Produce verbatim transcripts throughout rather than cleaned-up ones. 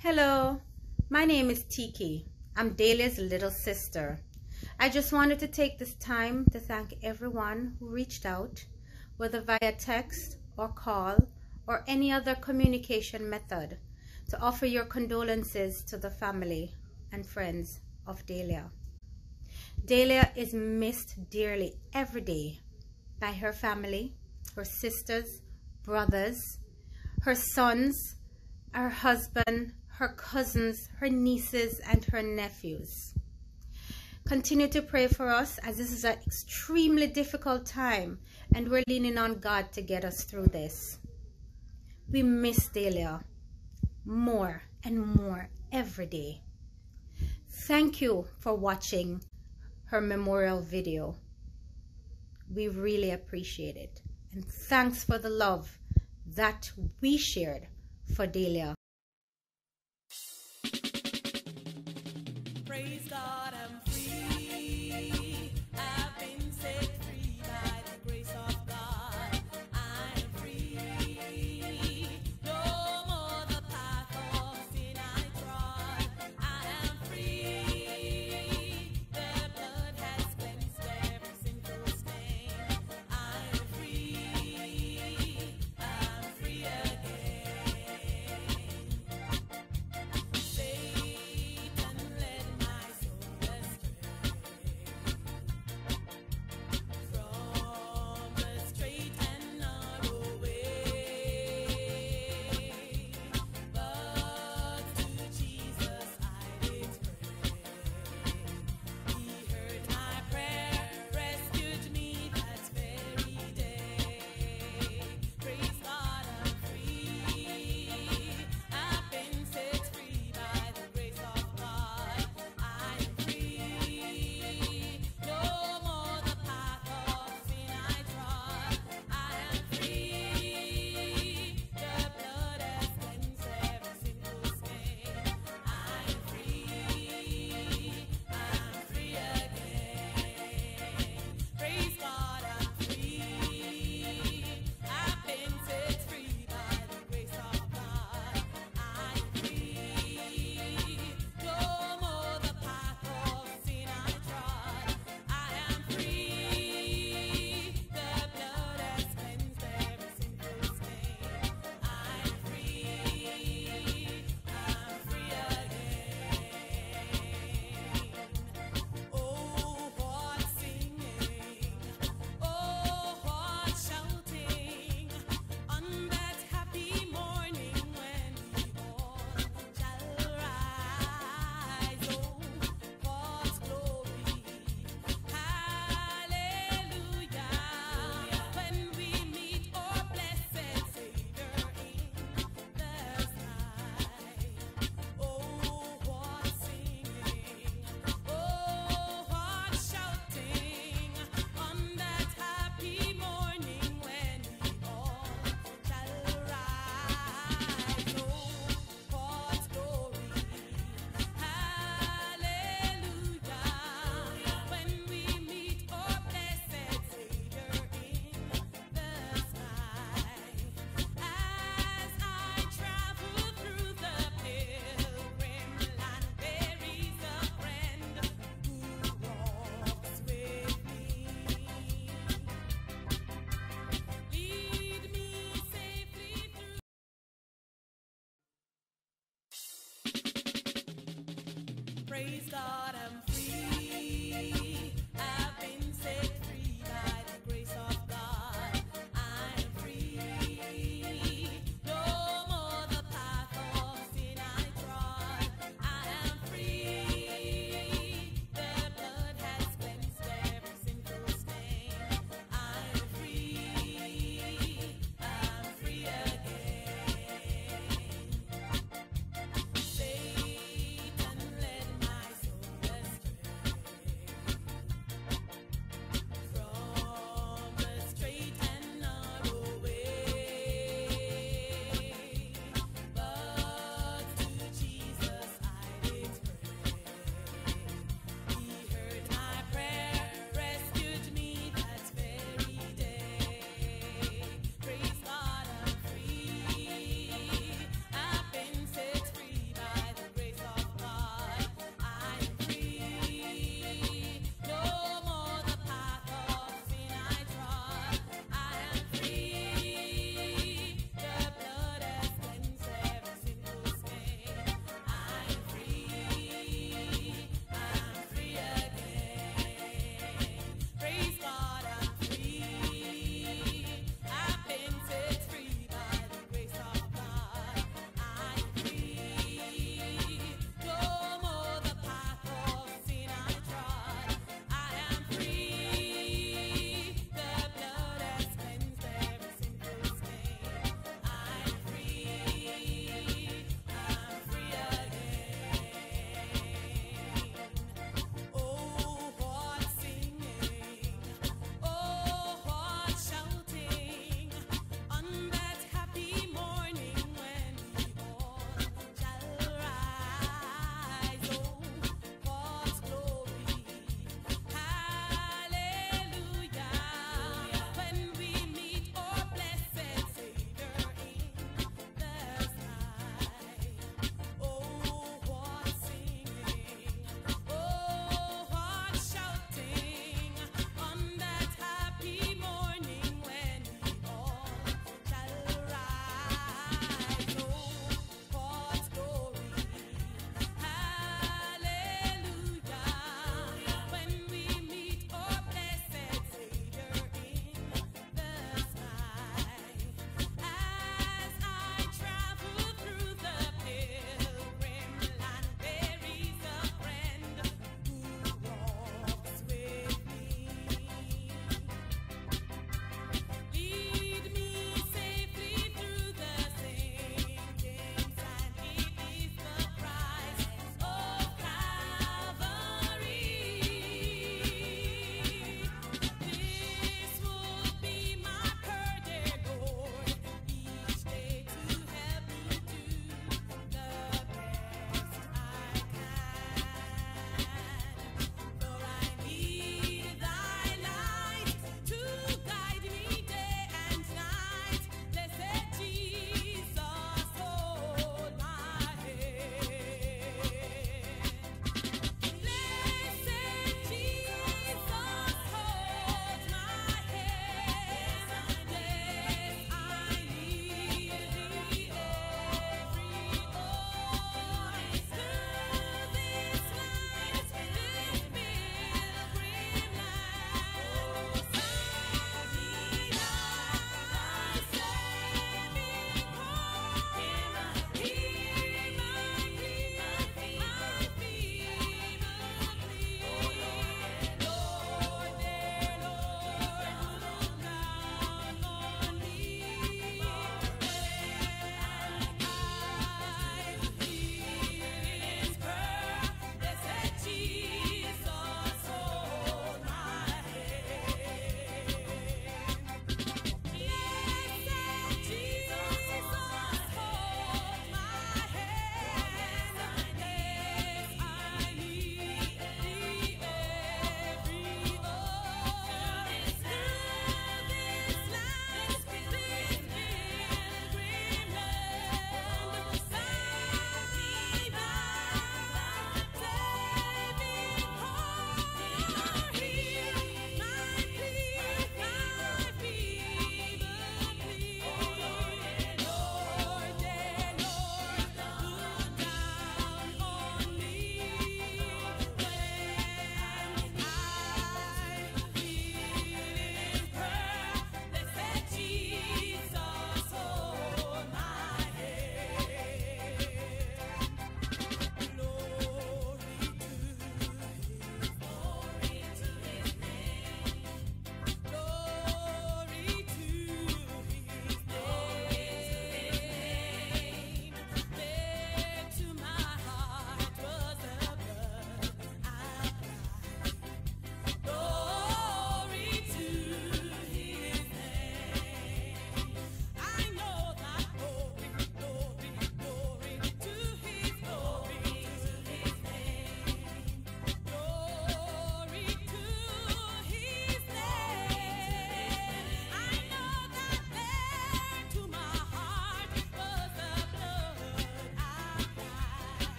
Hello, my name is Tiki. I'm Delia's little sister. I just wanted to take this time to thank everyone who reached out, whether via text or call or any other communication method, to offer your condolences to the family and friends of Delia. Delia is missed dearly every day by her family, her sisters, brothers, her sons, her husband, her cousins, her nieces, and her nephews. Continue to pray for us, as this is an extremely difficult time and we're leaning on God to get us through this. We miss Delia more and more every day. Thank you for watching her memorial video. We really appreciate it. And thanks for the love that we shared for Delia. Praise God, I'm free. I've been set free by the grace of God. I'm free. No more the path of sin I trod. I am free. The blood has cleansed every sinful stain. I'm free. I'm free again.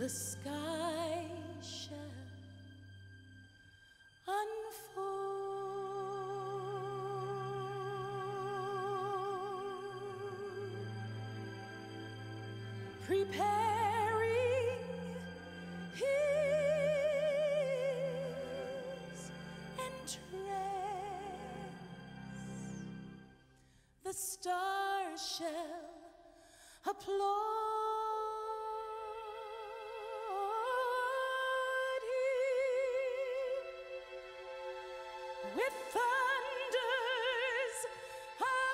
the sky shall unfold, preparing his entrance. The stars shall applaud him with thunders of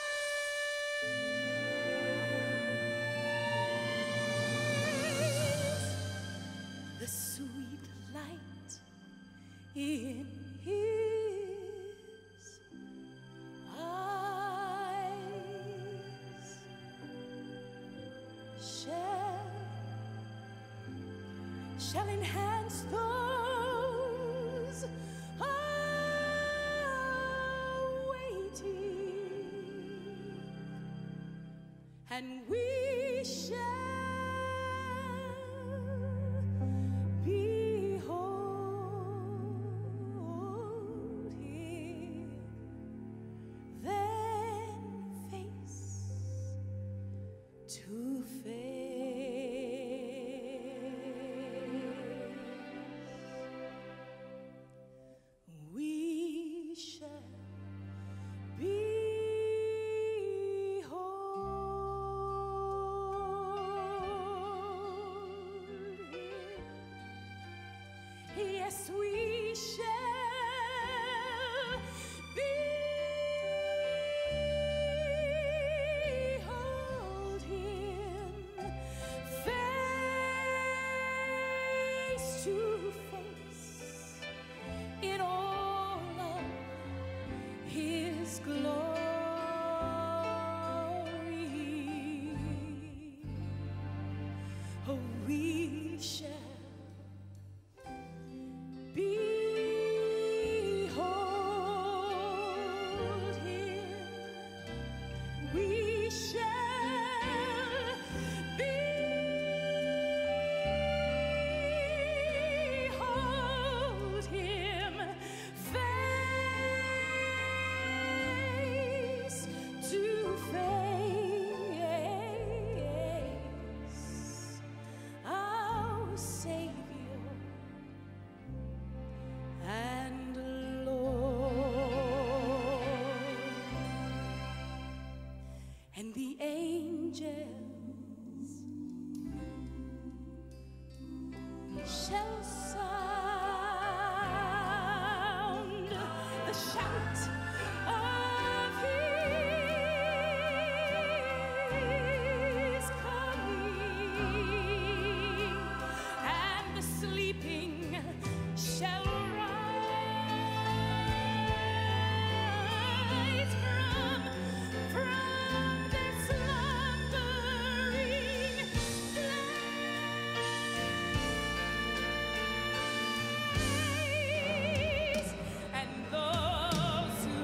praise. The sweet light in his eyes shall shall enhance those awaiting, and we shall behold him then face to face. We shall behold him. Yes, we shall behold him face to face in all of his glory. Oh, we shall behold him. We shall behold him face to face. Our Savior and Lord. And the angels shall sound the shout of his coming, and the sleeping shall rise from, from their slumbering place, and those who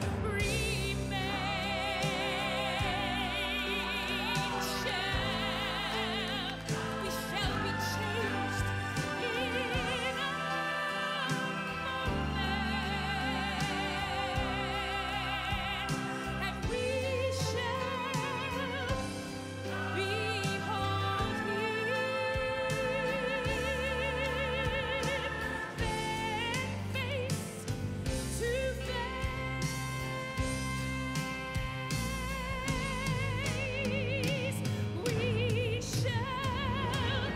remain shall, we shall be changed in a moment, and we shall behold him then face to face. We shall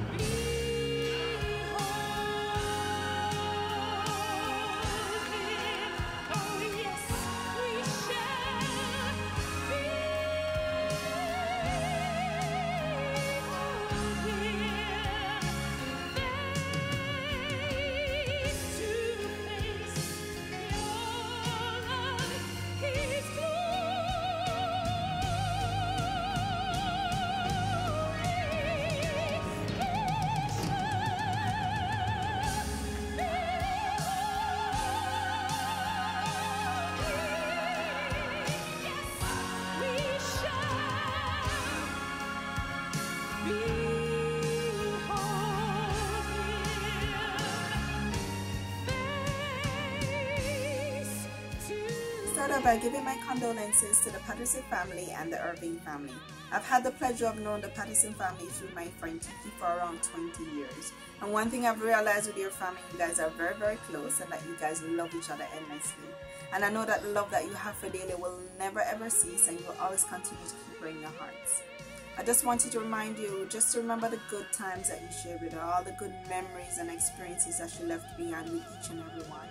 behold him. Oh, yes, we shall behold him face to face in all of his glory. We shall start out by giving my condolences to the Patterson family and the Irving family. I've had the pleasure of knowing the Patterson family through my friend Tiki for around twenty years. And one thing I've realized with your family, you guys are very, very close and that you guys love each other endlessly. And I know that the love that you have for Daly will never ever cease and you will always continue to keep her in your hearts. I just wanted to remind you just to remember the good times that you shared with her, all the good memories and experiences that she left behind with each and every one.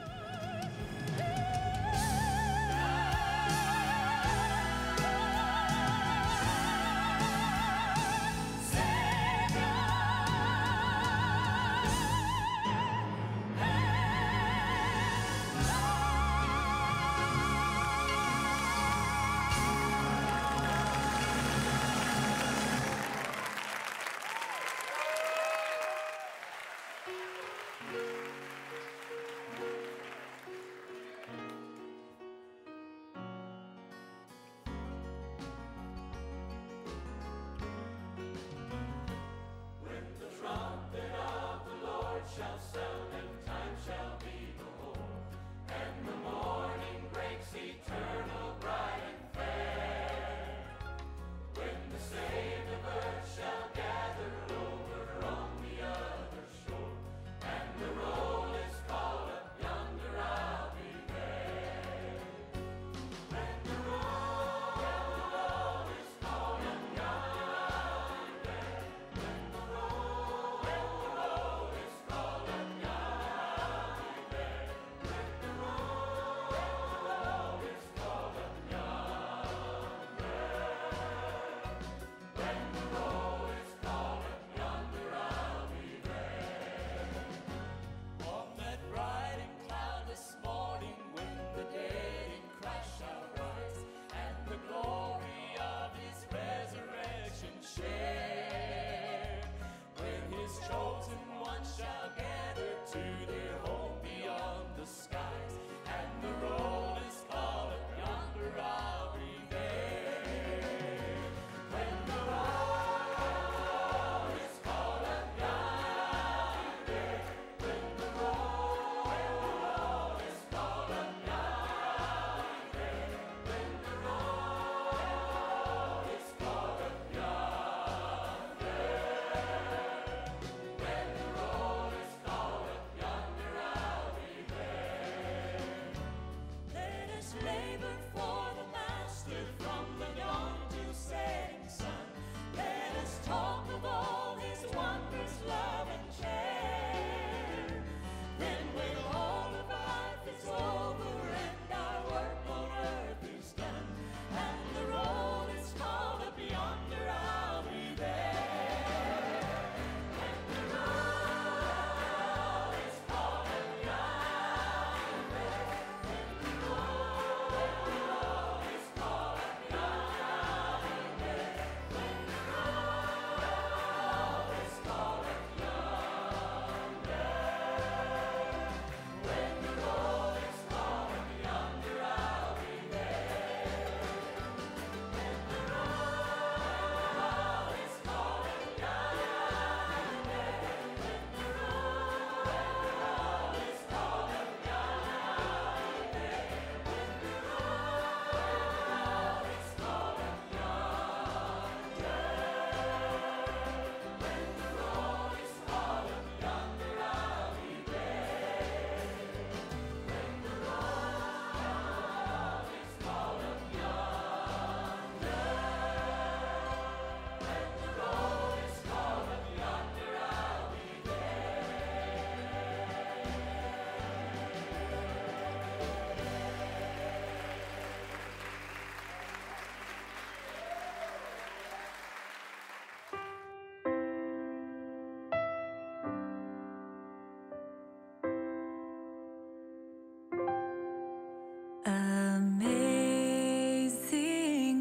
Amazing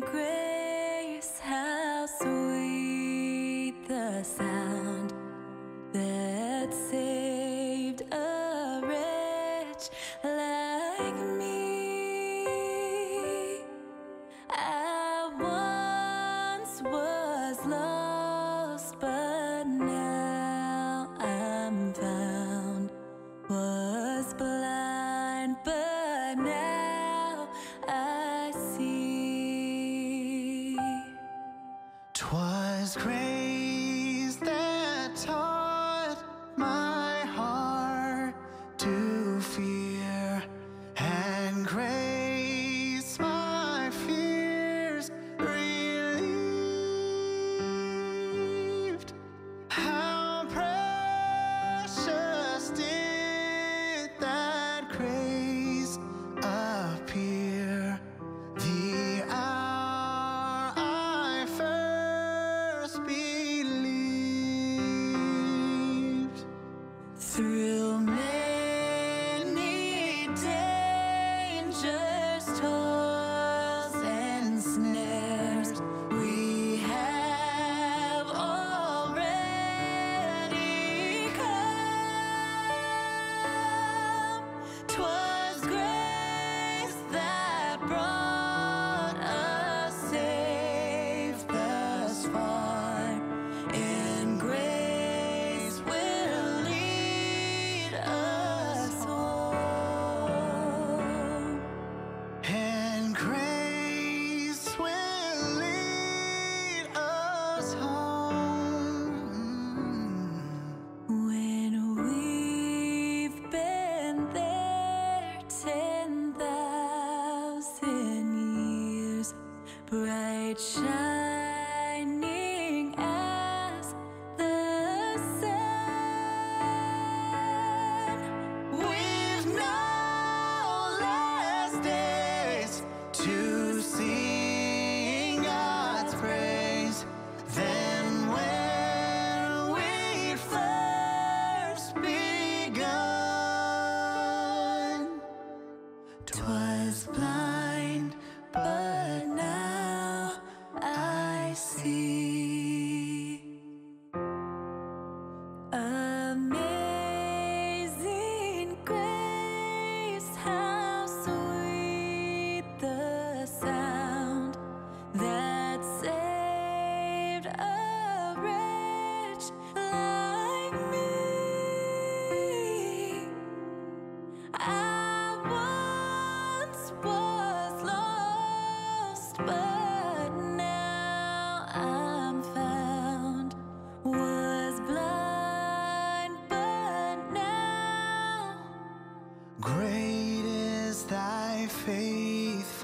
grace, how sweet the sound that saved a wretch like me. I once was lost, but now I'm found. Was blind, but now I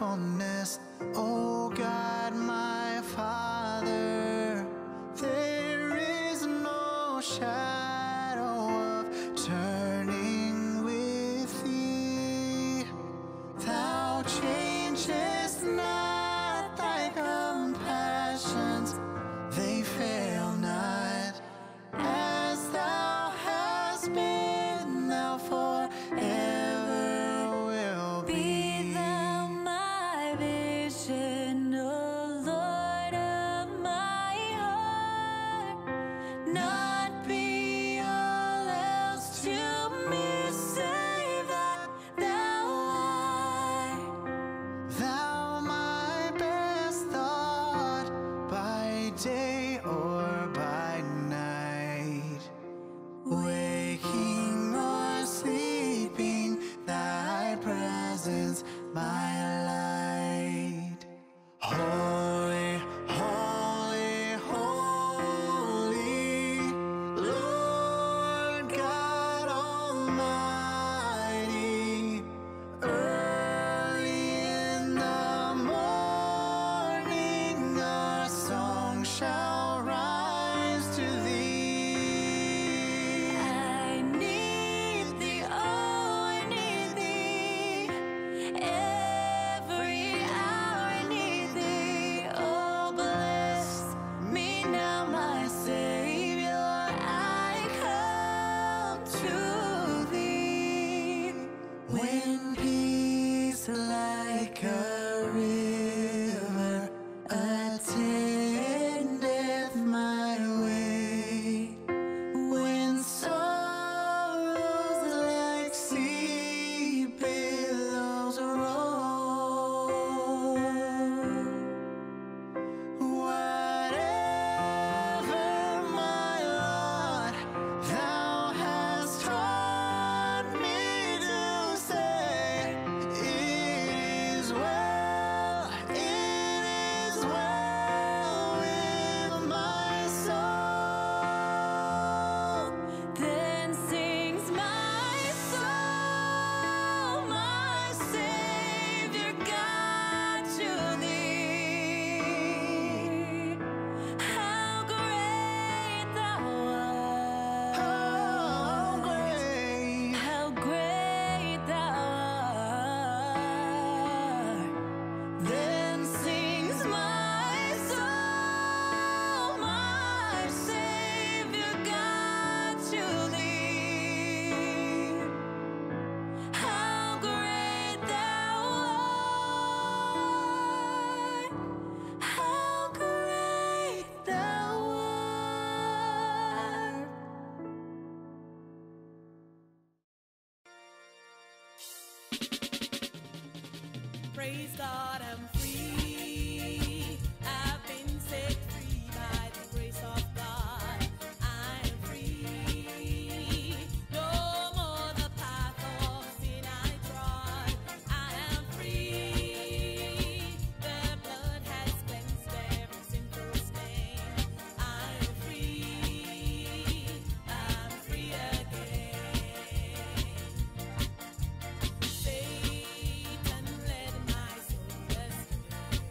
faithfulness, O God, my Father. There is no shadow of turning with thee. Thou changest not, thy compassions, they fail not. As thou hast been, thou forever will be. Be thou my vision, O Lord of my heart. Not be all else to me, save that thou art. Thou my best thought, by day or by night, waking or sleeping, thy presence my light. Holy, holy, holy, Lord God Almighty. Early in the morning our song shall rise to thee. I need thee, oh, I need thee. Every hour I need thee. Oh, bless me now, my Savior. I come to thee. When peace like a river attendeth my way, when sorrows like sea billows roll, whatever my lot, thou hast taught me to say, it is well, it is well with my soul. Then sings my soul, my Savior God, to thee. How great thou art! How great, How great thou art! Then sings my soul, my Savior God, to thee. How great thou art! How great thou art! Praise God, I'm free. I've been set free by the grace of God. I'm free. No more the path of sin I trod. I am free. The blood has cleansed every sinful stain. I'm free. I'm free again. Satan led my soul astray.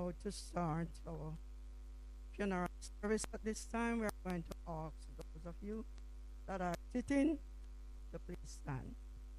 about to start our funeral service at this time. We are going to ask those of you that are sitting to please stand.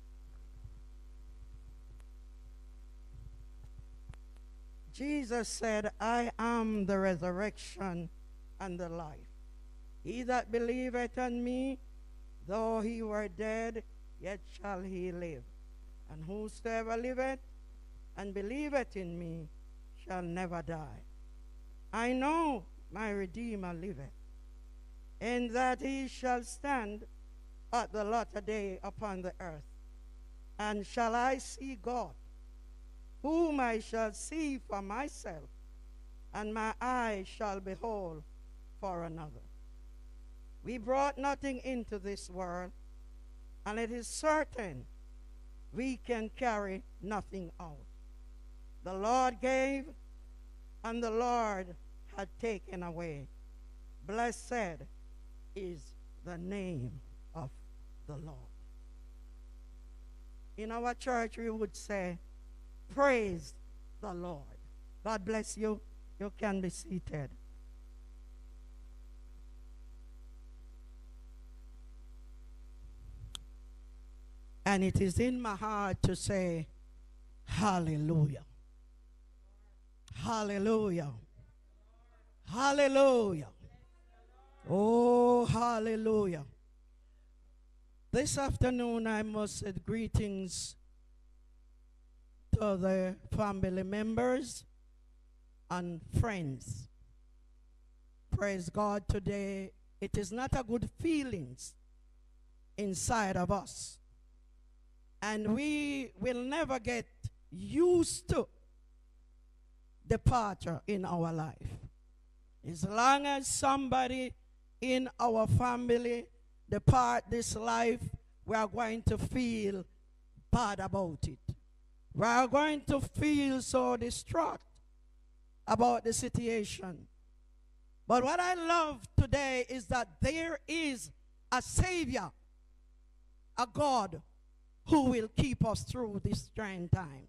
Jesus said, I am the resurrection and the life. He that believeth on me, though he were dead, yet shall he live. And whosoever liveth and believeth in me shall never die. I know my Redeemer liveth, and that he shall stand at the latter day upon the earth. And shall I see God, whom I shall see for myself, and my eye shall behold for another. We brought nothing into this world, and it is certain we can carry nothing out. The Lord gave, and the Lord had taken away. Blessed is the name of the Lord. In our church, we would say, praise the Lord. God bless you. You can be seated. And it is in my heart to say, hallelujah. Hallelujah. Hallelujah. Oh, hallelujah. This afternoon I must say greetings to the family members and friends. Praise God, today it is not a good feelings inside of us. And we will never get used to departure in our life. As long as somebody in our family depart this life, we are going to feel bad about it. We are going to feel so distraught about the situation. But what I love today is that there is a Savior, a God who will keep us through these trying times.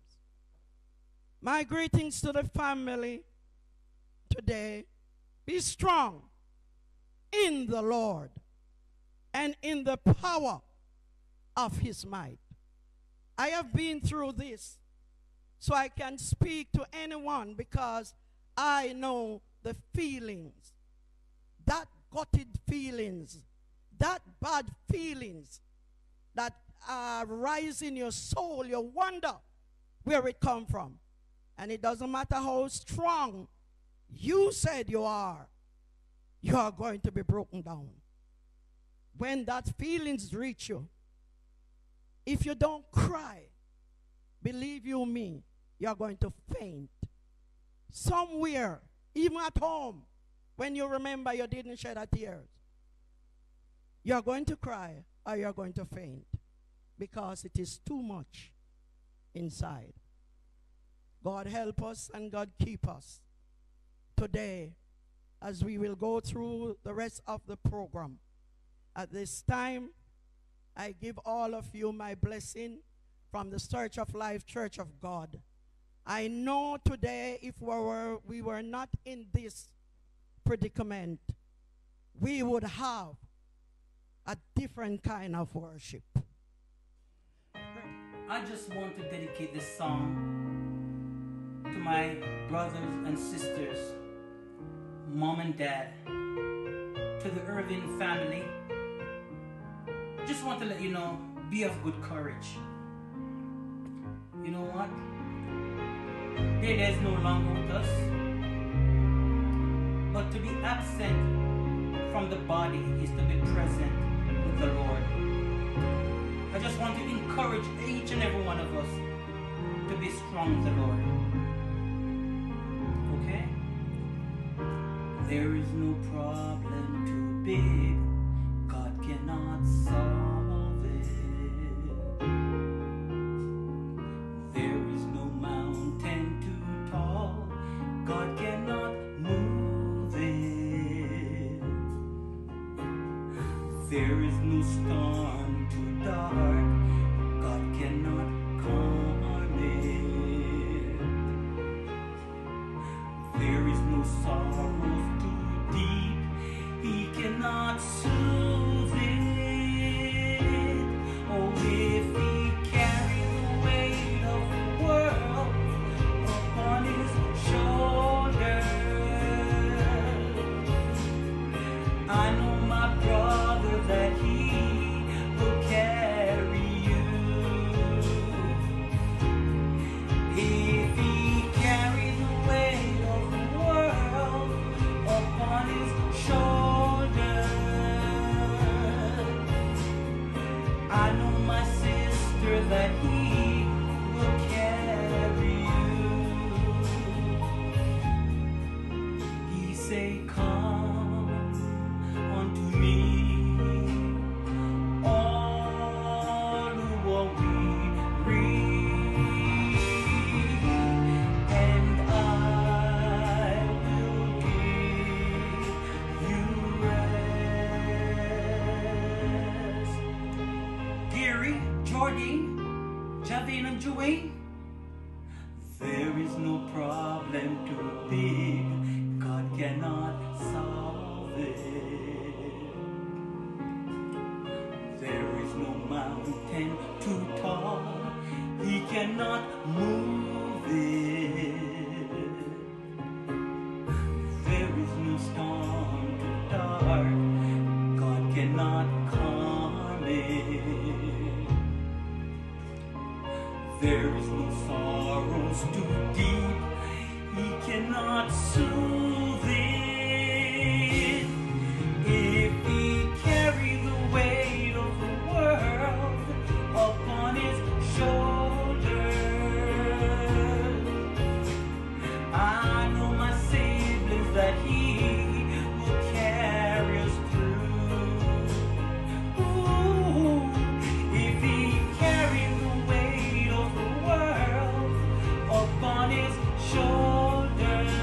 My greetings to the family today. Be strong in the Lord and in the power of his might. I have been through this, so I can speak to anyone because I know the feelings, that gutted feelings, that bad feelings that uh, rise in your soul. You wonder where it come from. And it doesn't matter how strong you said you are, you are going to be broken down. When that feelings reach you, if you don't cry, believe you me, you are going to faint. Somewhere, even at home, when you remember you didn't shed a tear, you are going to cry or you are going to faint because it is too much inside. God help us and God keep us today as we will go through the rest of the program. At this time, I give all of you my blessing from the Church of Life, Church of God. I know today if we were, we were not in this predicament, we would have a different kind of worship. I just want to dedicate this song to my brothers and sisters, mom and dad, to the Irving family. Just want to let you know, be of good courage. You know what? Dada is no longer with us, but to be absent from the body is to be present with the Lord. I just want to encourage each and every one of us to be strong with the Lord. Okay? There is no problem too big, God cannot solve it. There is no mountain too tall, God cannot move it. There is no storm too dark, God cannot calm it. cannot soothe it. Oh, if he carried the weight of the world upon his shoulders, I know my brother that he will carry you. If he carried the weight of the world upon his shoulders, I know my sister that he will carry you. He say, come unto me, all who are weary, and I will give you rest. Gary, Jordine, Javine, and Joanne, there is no problem too big, God cannot solve it. There is no mountain too tall, he cannot move it. There is no storm too dark, God cannot calm it. There is no sorrows too deep, he cannot soothe it. If he carry the weight of the world upon his shoulders, I know my siblings that he will carry us through. Ooh, if he carry the weight of the world upon his shoulders,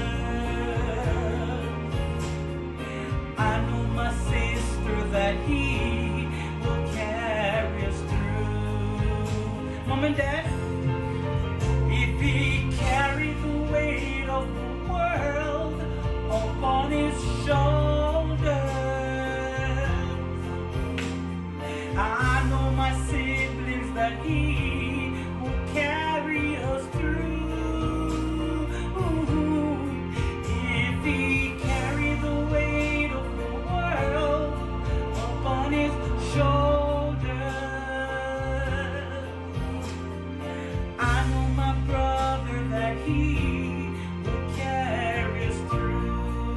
I know my sister that he will carry us through. Mom and Dad, if he carried the weight of the world upon his shoulders, I know my siblings that he will carry us through. If he carried the weight of the world upon his shoulders, I know my brother that he will carry us through.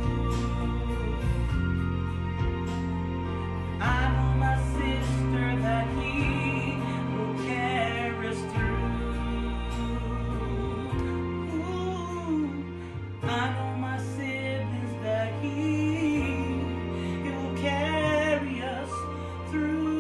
I know my sister that he will carry us through. Ooh, I know my siblings that he will carry us through.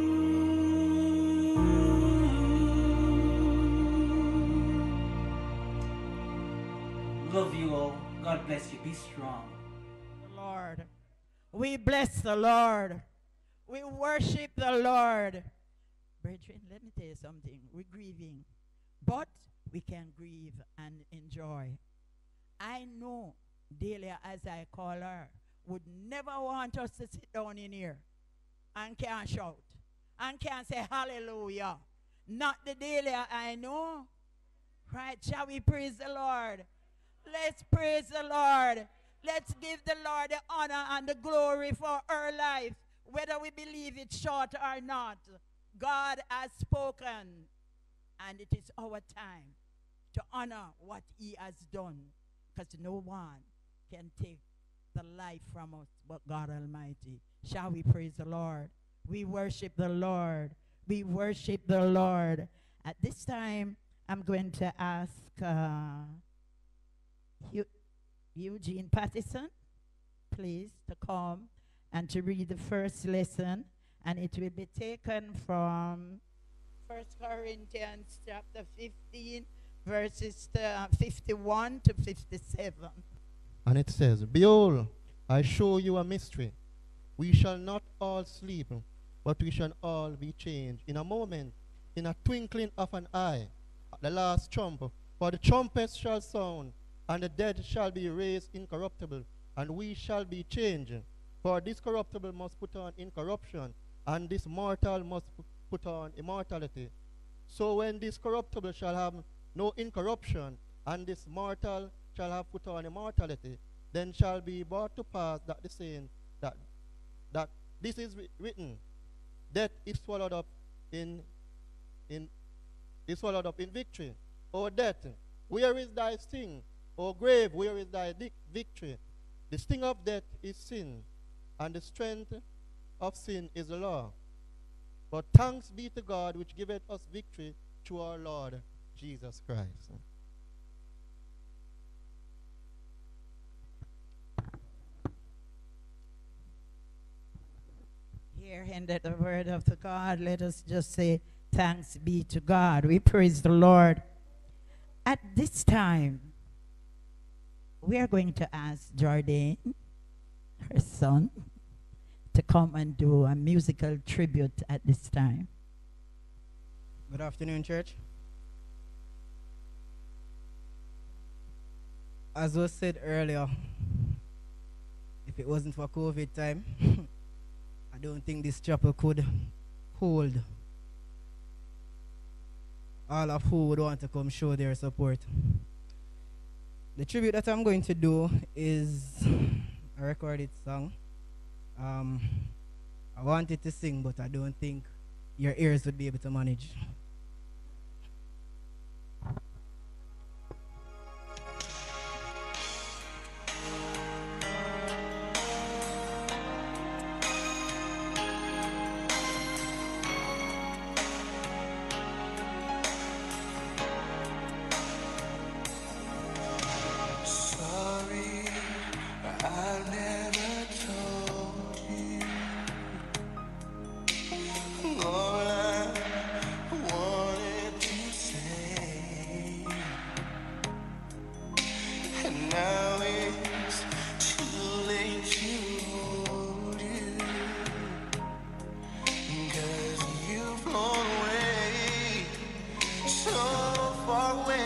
Love you all. God bless you. Be strong. Lord. We bless the Lord. We worship the Lord. Brethren, let me tell you something. We're grieving, but we can grieve and enjoy. I know Delia, as I call her, would never want us to sit down in here and can't shout and can't say hallelujah. Not the Delia I know. Right? Shall we praise the Lord? Let's praise the Lord. Let's give the Lord the honor and the glory for her life, whether we believe it short or not. God has spoken, and it is our time to honor what he has done, because no one can take the life from us but God Almighty. Shall we praise the Lord? We worship the Lord. We worship the Lord. At this time, I'm going to ask uh, Eu- Eugene Pattison, please, to come and to read the first lesson, and it will be taken from First Corinthians chapter fifteen, verses uh, fifty-one to fifty-seven. And it says, Behold, I show you a mystery. We shall not all sleep, but we shall all be changed in a moment, in a twinkling of an eye, at the last trump. For the trumpet shall sound, and the dead shall be raised incorruptible, and we shall be changed. For this corruptible must put on incorruption, and this mortal must pu- put on immortality. So when this corruptible shall have no incorruption, and this mortal shall have put on immortality, then shall be brought to pass that the saying that that this is wri- written, death is swallowed up in in is swallowed up in victory. O death, where is thy sting? O grave, where is thy dic- victory? The sting of death is sin, and the strength of sin is the law. But thanks be to God which giveth us victory through our Lord Jesus Christ. Here ended the word of the God. Let us just say, thanks be to God. We praise the Lord. At this time, we are going to ask Jardine, her son, to come and do a musical tribute at this time. Good afternoon, church. As was said earlier, if it wasn't for COVID time, I don't think this chapel could hold all of who would want to come show their support. The tribute that I'm going to do is a recorded song. Um, I wanted to sing, but I don't think your ears would be able to manage. Sorry, I never told you all I wanted to say, and now it's too late to hold you, 'cause you've gone away, so far away.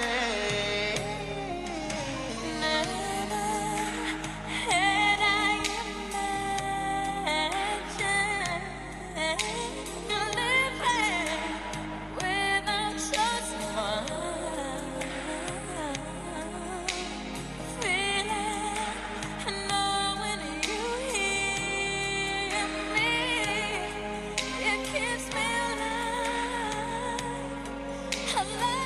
Had I imagined you living without your smile, feeling, knowing you hear me, it keeps me alive, alive.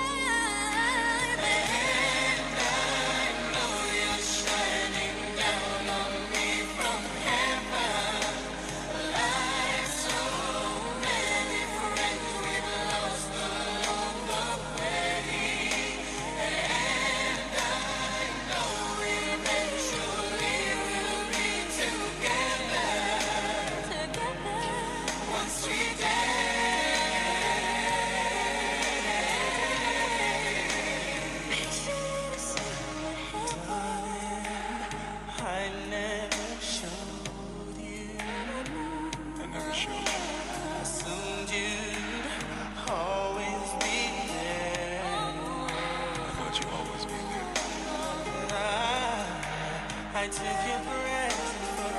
I never showed you. I never showed you. I assumed you'd always be there. I thought you'd always be there. I, I took your breath for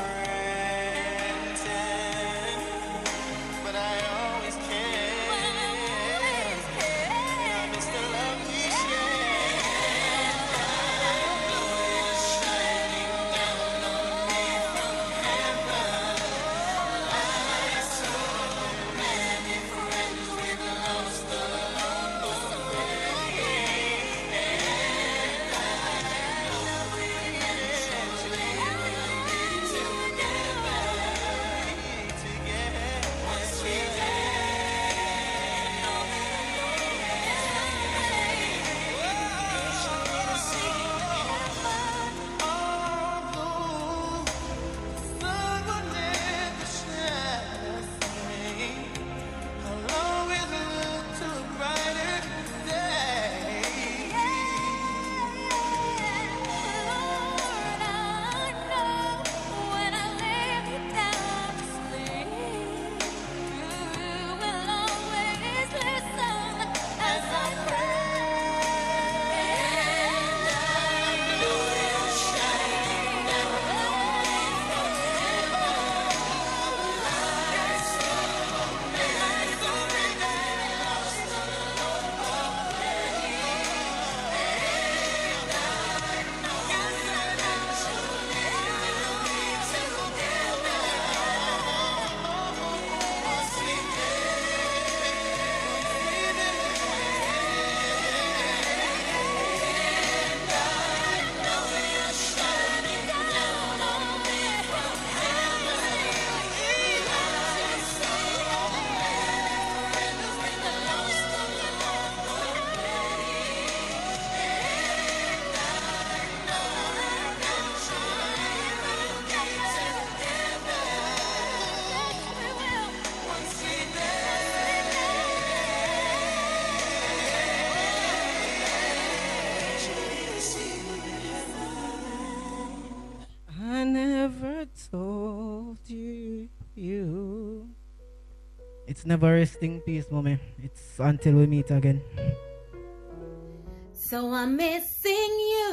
granted, but I always cared. I miss the love we shared. Eventually keep you. It's never resting peace, mommy. It's until we meet again. So I'm missing you,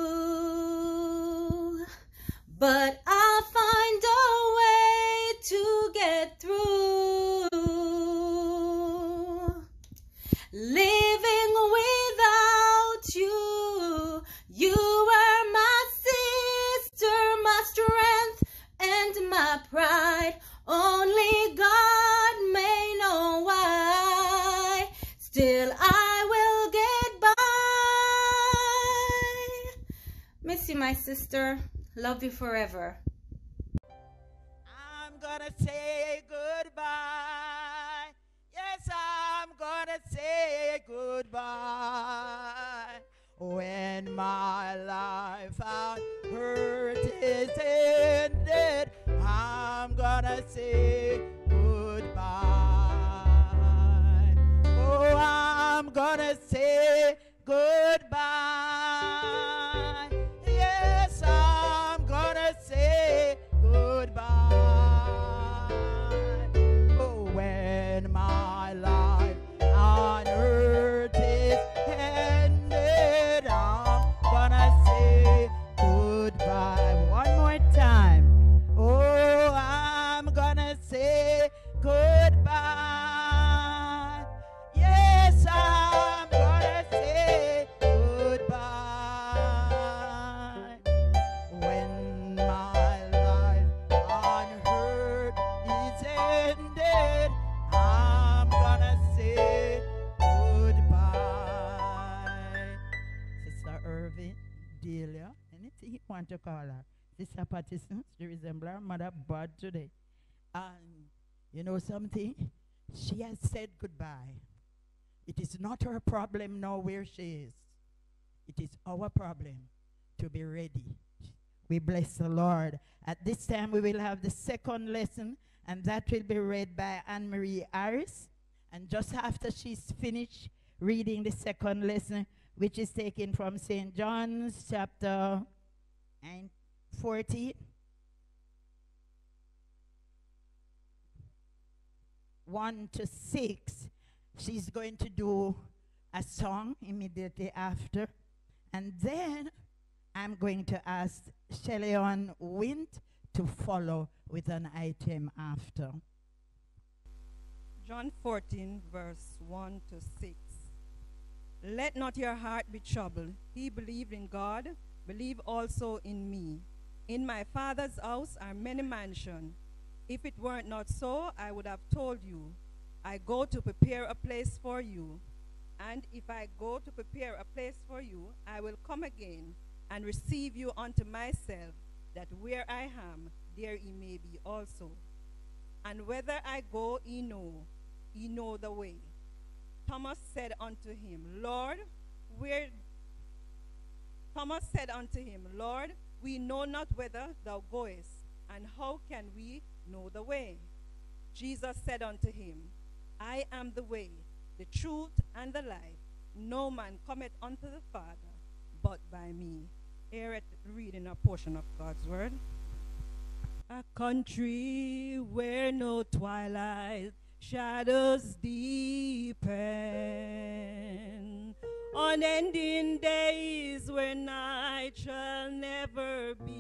but I'll find a way to get through. Living without you, you were my sister, my strength, and my pride. Only God may know why. Still I will get by. Miss you, my sister. Love you forever. I'm gonna say goodbye. Yes, I'm gonna say goodbye. When my life on earth is ended, I'm gonna say goodbye. Oh, I'm gonna say goodbye. Yes, I'm gonna say goodbye. Oh, when my life on earth is ended, I'm gonna say goodbye. One more time. Oh, I'm gonna say goodbye. Yes, I'm gonna say goodbye. When my life on earth is ended, I'm gonna say goodbye. Sister Irving, Delia, anything you want to call her. Sister Patterson, she resembles her mother bad today. And you know something? She has said goodbye. It is not her problem now where she is. It is our problem to be ready. We bless the Lord. At this time, we will have the second lesson, and that will be read by Anne-Marie Harris. And just after she's finished reading the second lesson, which is taken from Saint John's chapter fourteen, one to six, she's going to do a song immediately after. And then I'm going to ask Shelley-Ann Wint to follow with an item after. John fourteen, verse one to six. Let not your heart be troubled. He believed in God, believe also in me. In my Father's house are many mansions. If it weren't not so, I would have told you. I go to prepare a place for you. And if I go to prepare a place for you, I will come again and receive you unto myself, that where I am, there ye may be also. And whither I go, ye know, ye know the way. Thomas said unto him, Lord, where Thomas said unto him, Lord, we know not whither thou goest, and how can we know the way? Jesus said unto him, I am the way, the truth, and the life. No man cometh unto the Father but by me. Here at reading a portion of God's word. A country where no twilight shadows deepen, unending days where night shall never be,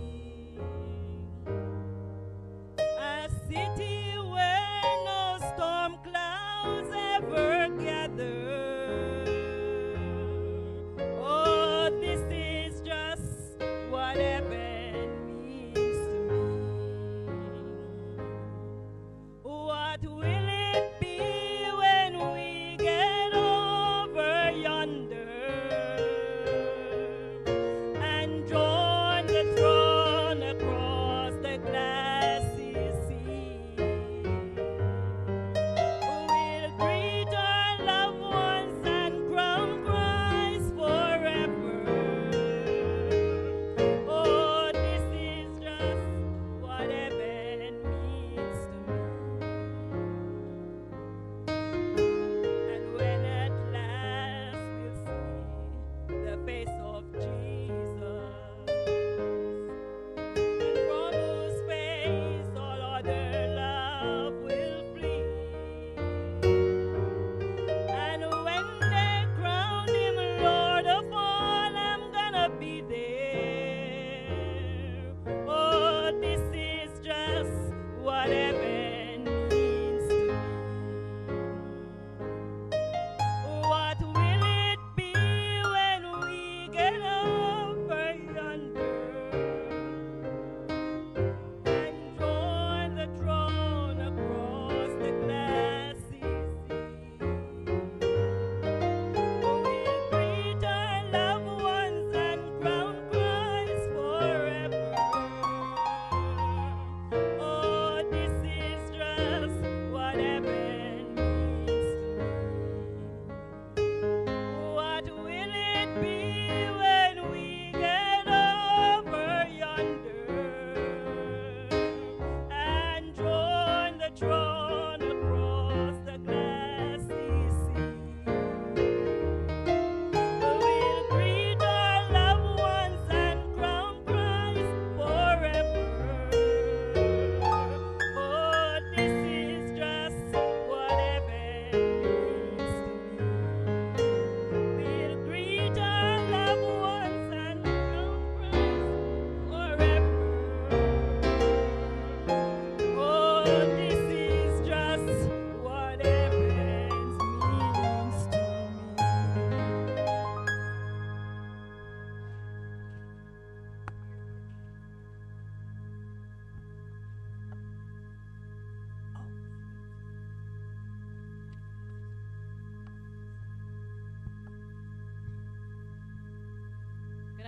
a city where no storm clouds ever gather. Oh, this is just what heaven means to me. What will it be when we get over yonder and join the throne across the glassy sea? We'll greet our loved ones and crown Christ forever. Oh, this is just what heaven means to me.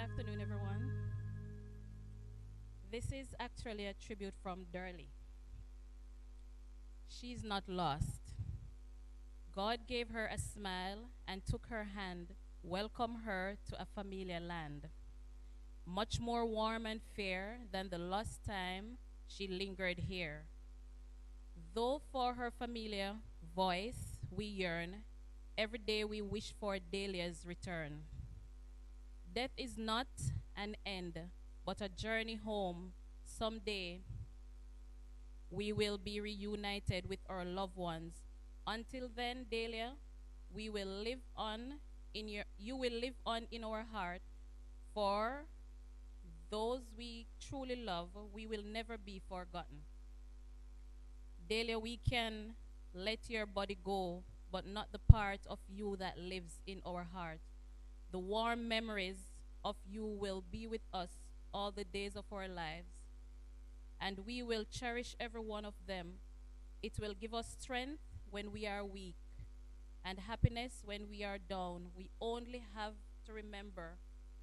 afternoon, everyone. This is actually a tribute from Durley. She's not lost. God gave her a smile and took her hand, welcomed her to a familiar land, much more warm and fair than the last time she lingered here. Though for her familiar voice we yearn, every day we wish for Dahlia's return. Death is not an end, but a journey home. Someday we will be reunited with our loved ones. Until then, Dahlia, we will live on in your you will live on in our heart. For those we truly love, we will never be forgotten. Dahlia, we can let your body go, but not the part of you that lives in our heart. The warm memories of you will be with us all the days of our lives, and we will cherish every one of them. It will give us strength when we are weak and happiness when we are down. We only have to remember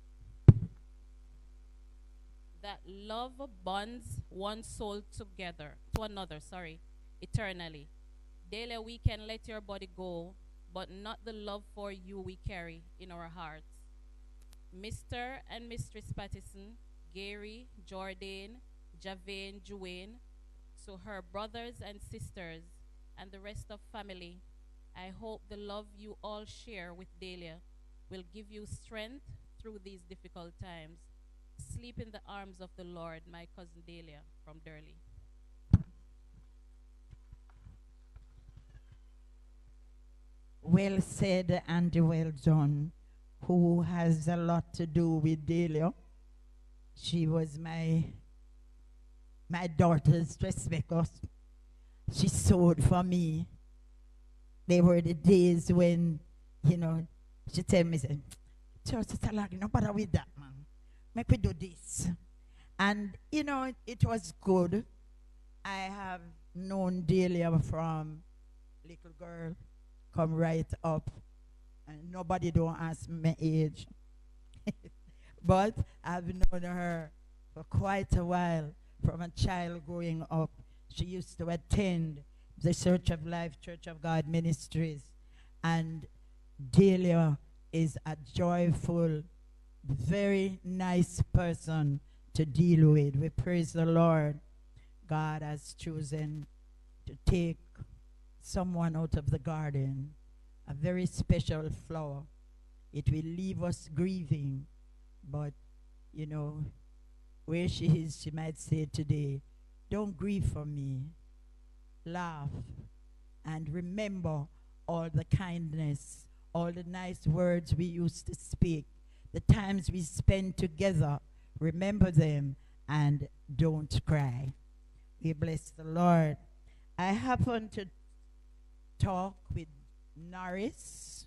that love bonds one soul together, to another, sorry, eternally. Dahlia, we can let your body go, but not the love for you we carry in our hearts. Mister and Mistress Pattison, Gary, Jordan, Javane, Juane, to her brothers and sisters, and the rest of family, I hope the love you all share with Dahlia will give you strength through these difficult times. Sleep in the arms of the Lord, my cousin Dahlia from Durley. Well said and well done. Who has a lot to do with Dahlia. She was my my daughter's dressmaker. She sewed for me. They were the days when, you know, she tell me, say, "Church, you no bother with that, man. Make we do this." And, you know, it, it was good. I have known Dahlia from little girl, come right up, and nobody don't ask me my age. But I've known her for quite a while, from a child growing up. She used to attend the Church of Life, Church of God Ministries. And Dahlia is a joyful, very nice person to deal with. We praise the Lord. God has chosen to take someone out of the garden, a very special flower. It will leave us grieving, but, you know, where she is, she might say today, "Don't grieve for me. Laugh and remember all the kindness, all the nice words we used to speak, the times we spent together. Remember them and don't cry." We bless the Lord. I happen to talk with Norris.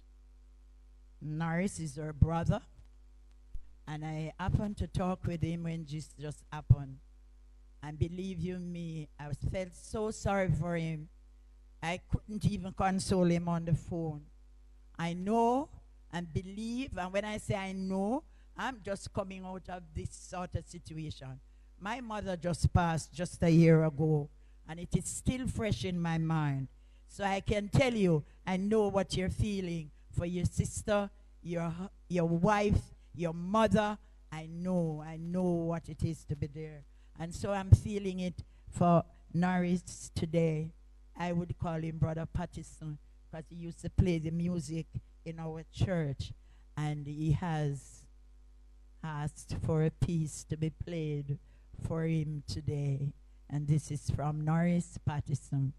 Norris is her brother. And I happened to talk with him when this just happened. And believe you me, I was felt so sorry for him. I couldn't even console him on the phone. I know and believe, and when I say I know, I'm just coming out of this sort of situation. My mother just passed just a year ago, and it is still fresh in my mind. So I can tell you, I know what you're feeling for your sister, your, your wife, your mother. I know, I know what it is to be there. And so I'm feeling it for Norris today. I would call him Brother Pattison because he used to play the music in our church, and he has asked for a piece to be played for him today. And this is from Norris Pattison.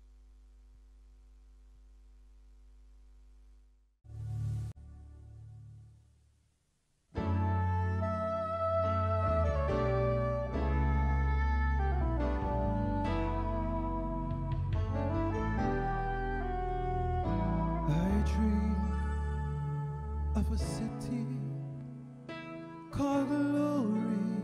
Of a city called glory,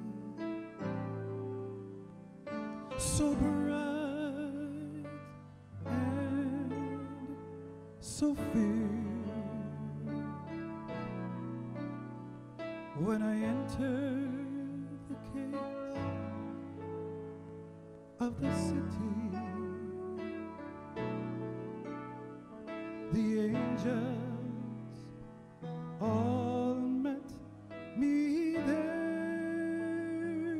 so bright and so fair, when I entered the gates of the city, the angels all met me there.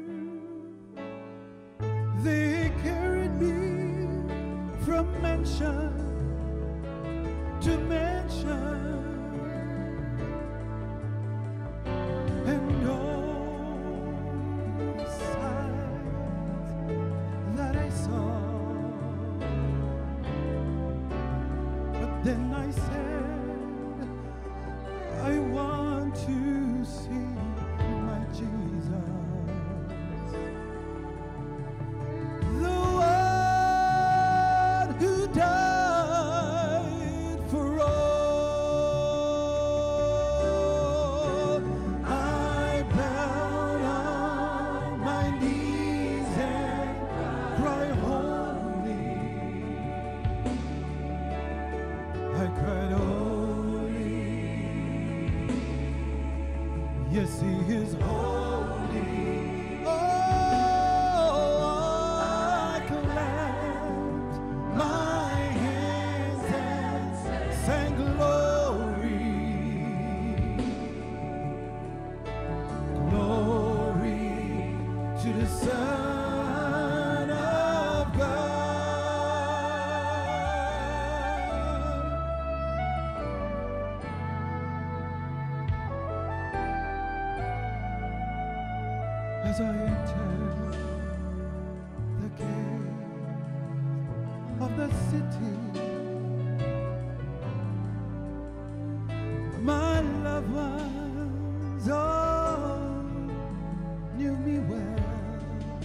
They carried me from mansion to mansion, and all the sights that I saw. But then I said, I want to see my Jesus, the one who died for all. I bowed on my knees and cried, holy. I cried, holy. Yes, he is holy. Oh, I clapped my hands and sang glory, glory to the Son of God. As I entered the gate of the city, my loved ones all knew me well.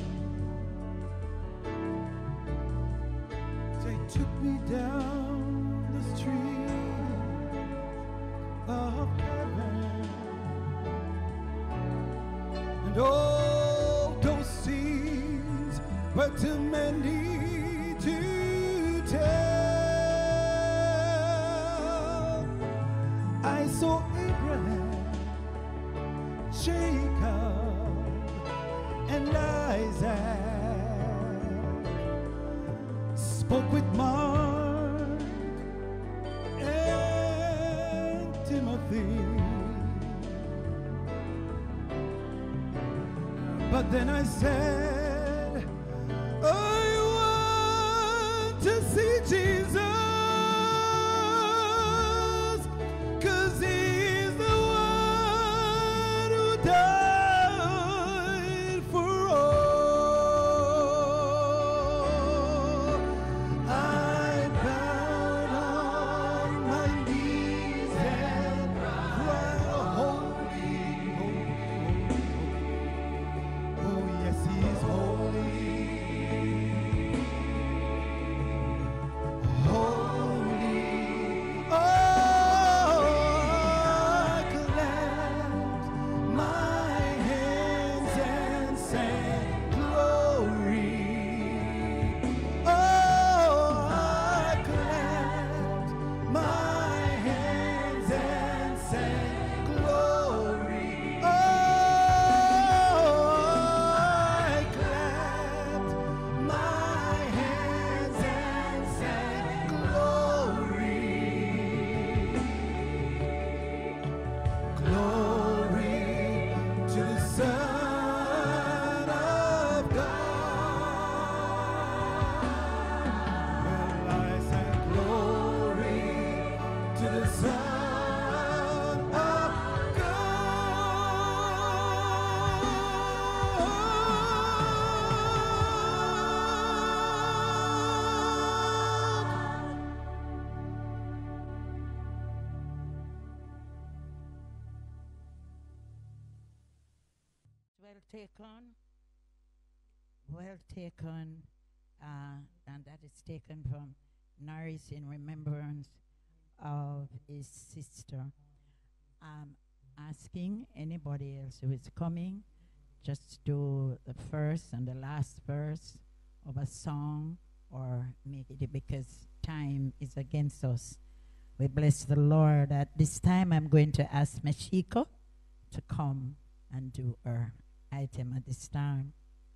They took me down the street of heaven, and all those scenes were too many to tell. I saw Abraham, Jacob, and Isaac, spoke with Mark and Timothy. But then I said, I want to see Jesus, 'cause he's the one who died for all. I bowed on my knees and cried, holy, holy, oh yes, he is holy. Holy. Oh, I clapped my hands and sang glory. Oh, I clapped my hands and sang glory. Oh, I clapped my hands and sang glory. Glory to the Son of God. Well, I sang glory to the Son of God. Well taken, well taken, uh, and that is taken from Norris in remembrance of his sister. I'm asking anybody else who is coming, just do the first and the last verse of a song, or make it, because time is against us. We bless the Lord. At this time, I'm going to ask Meshiko to come and do her item at this time.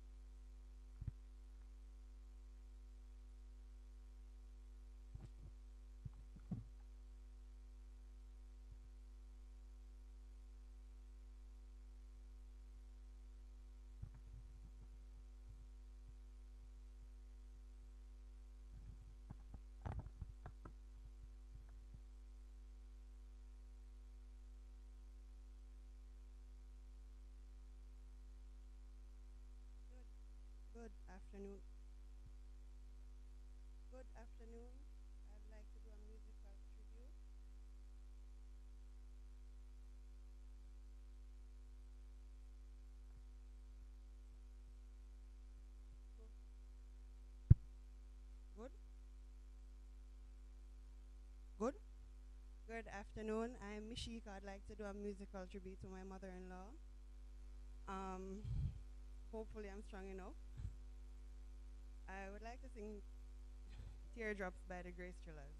Good afternoon. Good afternoon. I'd like to do a musical tribute. Good. Good. Good afternoon. I'm Mishika. I'd like to do a musical tribute to my mother-in-law. Um, hopefully I'm strong enough. I would like to sing Teardrops by the Grace Trillers.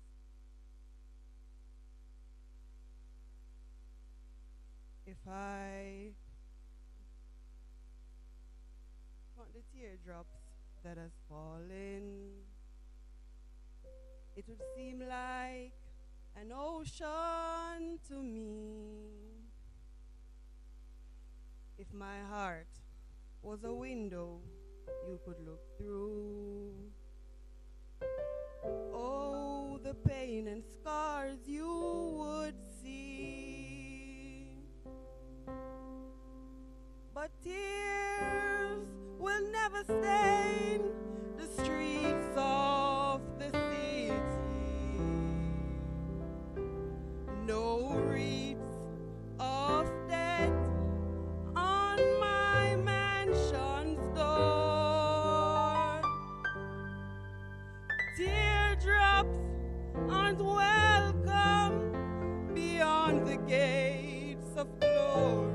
If I count the teardrops that has fallen, it would seem like an ocean to me. If my heart was a window you could look through, oh, the pain and scars you would see. But tears will never stain the streets of the city. No wreaths of death on my mansion's door. Teardrops aren't welcome beyond the gates of glory.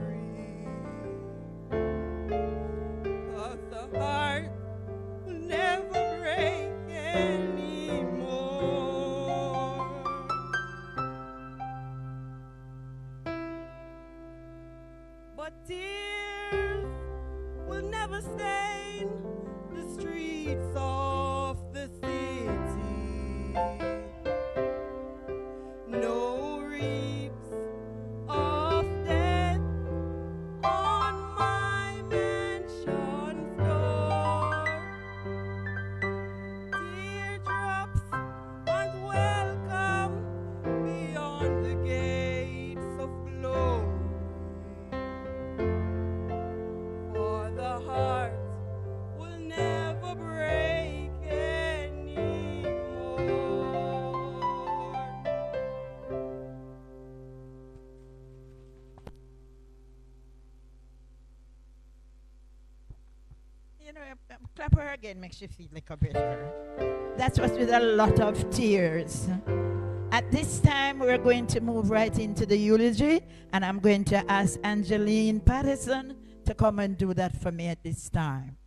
'Cause the heart will never break anymore. But tears will never stain the streets of the city. No wreaths of death on my mansion's door. Teardrops aren't welcome beyond the gates of glory. For the heart will never break anymore. You know, um, um, clap her again makes you feel like a better. That was with a lot of tears. At this time, we're going to move right into the eulogy, and I'm going to ask Angeline Patterson to come and do that for me at this time.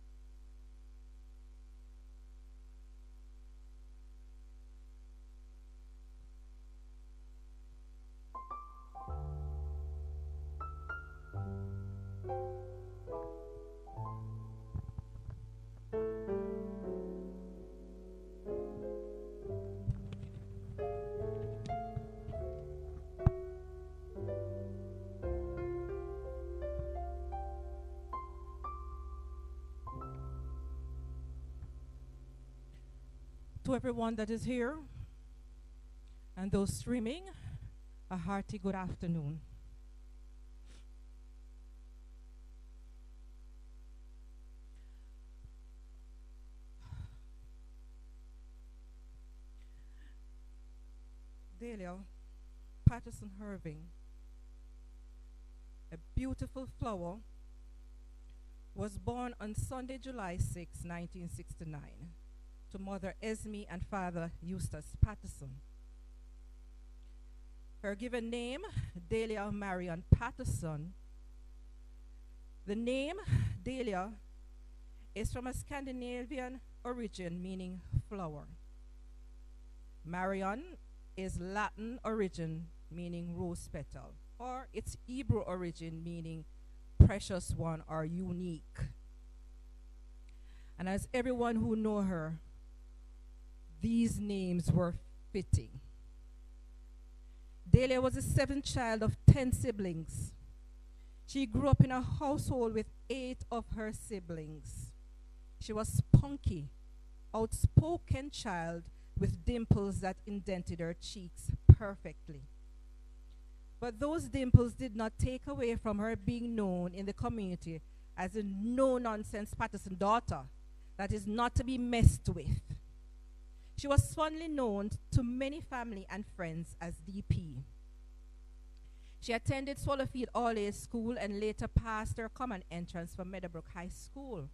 To everyone that is here and those streaming, a hearty good afternoon. Delia Patterson Irving, a beautiful flower, was born on Sunday, July sixth, nineteen sixty-nine, to Mother Esme and Father Eustace Patterson. Her given name, Delia Marion Patterson. The name Delia is from a Scandinavian origin meaning flower. Marion is Latin origin meaning rose petal. or its Hebrew origin meaning precious one or unique. And as everyone who know her, these names were fitting. Delia was the seventh child of ten siblings. She grew up in a household with eight of her siblings. She was spunky, outspoken child with dimples that indented her cheeks perfectly. But those dimples did not take away from her being known in the community as a no-nonsense Patterson daughter that is not to be messed with. She was fondly known to many family and friends as D P. She attended Swallowfield All-Age School and later passed her common entrance for Meadowbrook High School.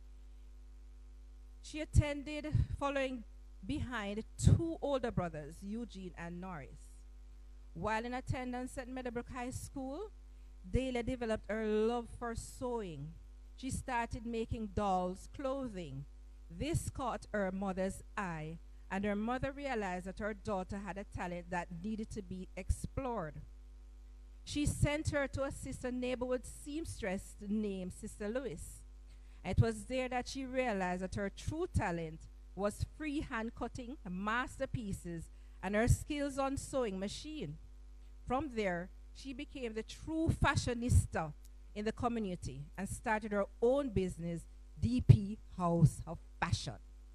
She attended following behind two older brothers, Eugene and Norris. While in attendance at Meadowbrook High School, Delia developed her love for sewing. She started making dolls' clothing. This caught her mother's eye, and her mother realized that her daughter had a talent that needed to be explored. She sent her to assist a neighborhood seamstress named Sister Lewis. It was there that she realized that her true talent was freehand cutting masterpieces and her skills on sewing machine. From there, she became the true fashionista in the community and started her own business, D P House of Fashion.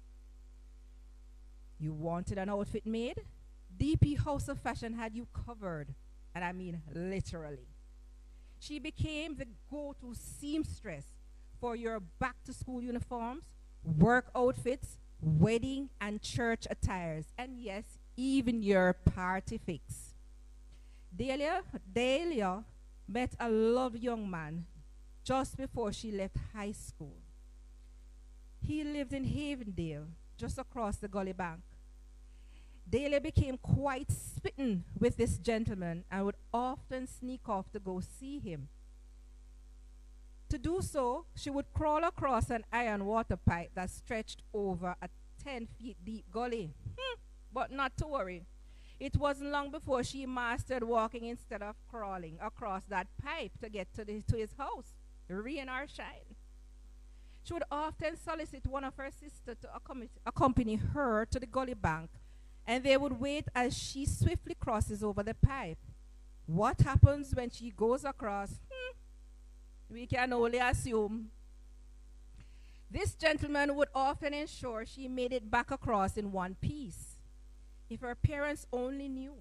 You wanted an outfit made? D P House of Fashion had you covered, and I mean literally. She became the go-to seamstress for your back-to-school uniforms, work outfits, wedding and church attires, and yes, even your party fix. Delia, Delia met a loved young man just before she left high school. He lived in Havendale, just across the gully bank. Delia became quite smitten with this gentleman and would often sneak off to go see him. To do so, she would crawl across an iron water pipe that stretched over a ten feet deep gully. Hmm, but not to worry. It wasn't long before she mastered walking instead of crawling across that pipe to get to, the, to his house, rain or shine. She would often solicit one of her sisters to accom accompany her to the gully bank, and they would wait as she swiftly crosses over the pipe. What happens when she goes across? Hmm, we can only assume. This gentleman would often ensure she made it back across in one piece. If her parents only knew.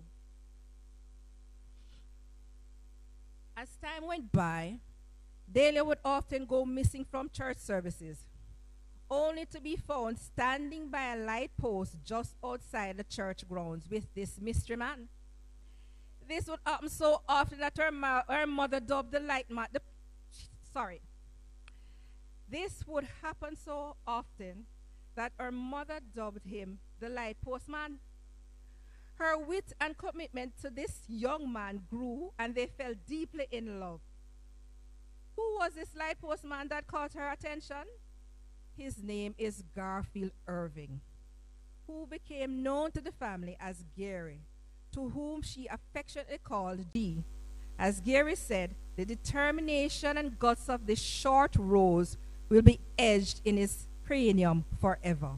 As time went by, Delia would often go missing from church services, only to be found standing by a light post just outside the church grounds with this mystery man. This would happen so often that her, ma her mother dubbed the light man, the, sorry. This would happen so often that her mother dubbed him the light postman. Her wit and commitment to this young man grew, and they fell deeply in love. Who was this light postman that caught her attention? His name is Garfield Irving, who became known to the family as Gary, to whom she affectionately called G. As Gary said, the determination and guts of this short rose will be etched in his cranium forever.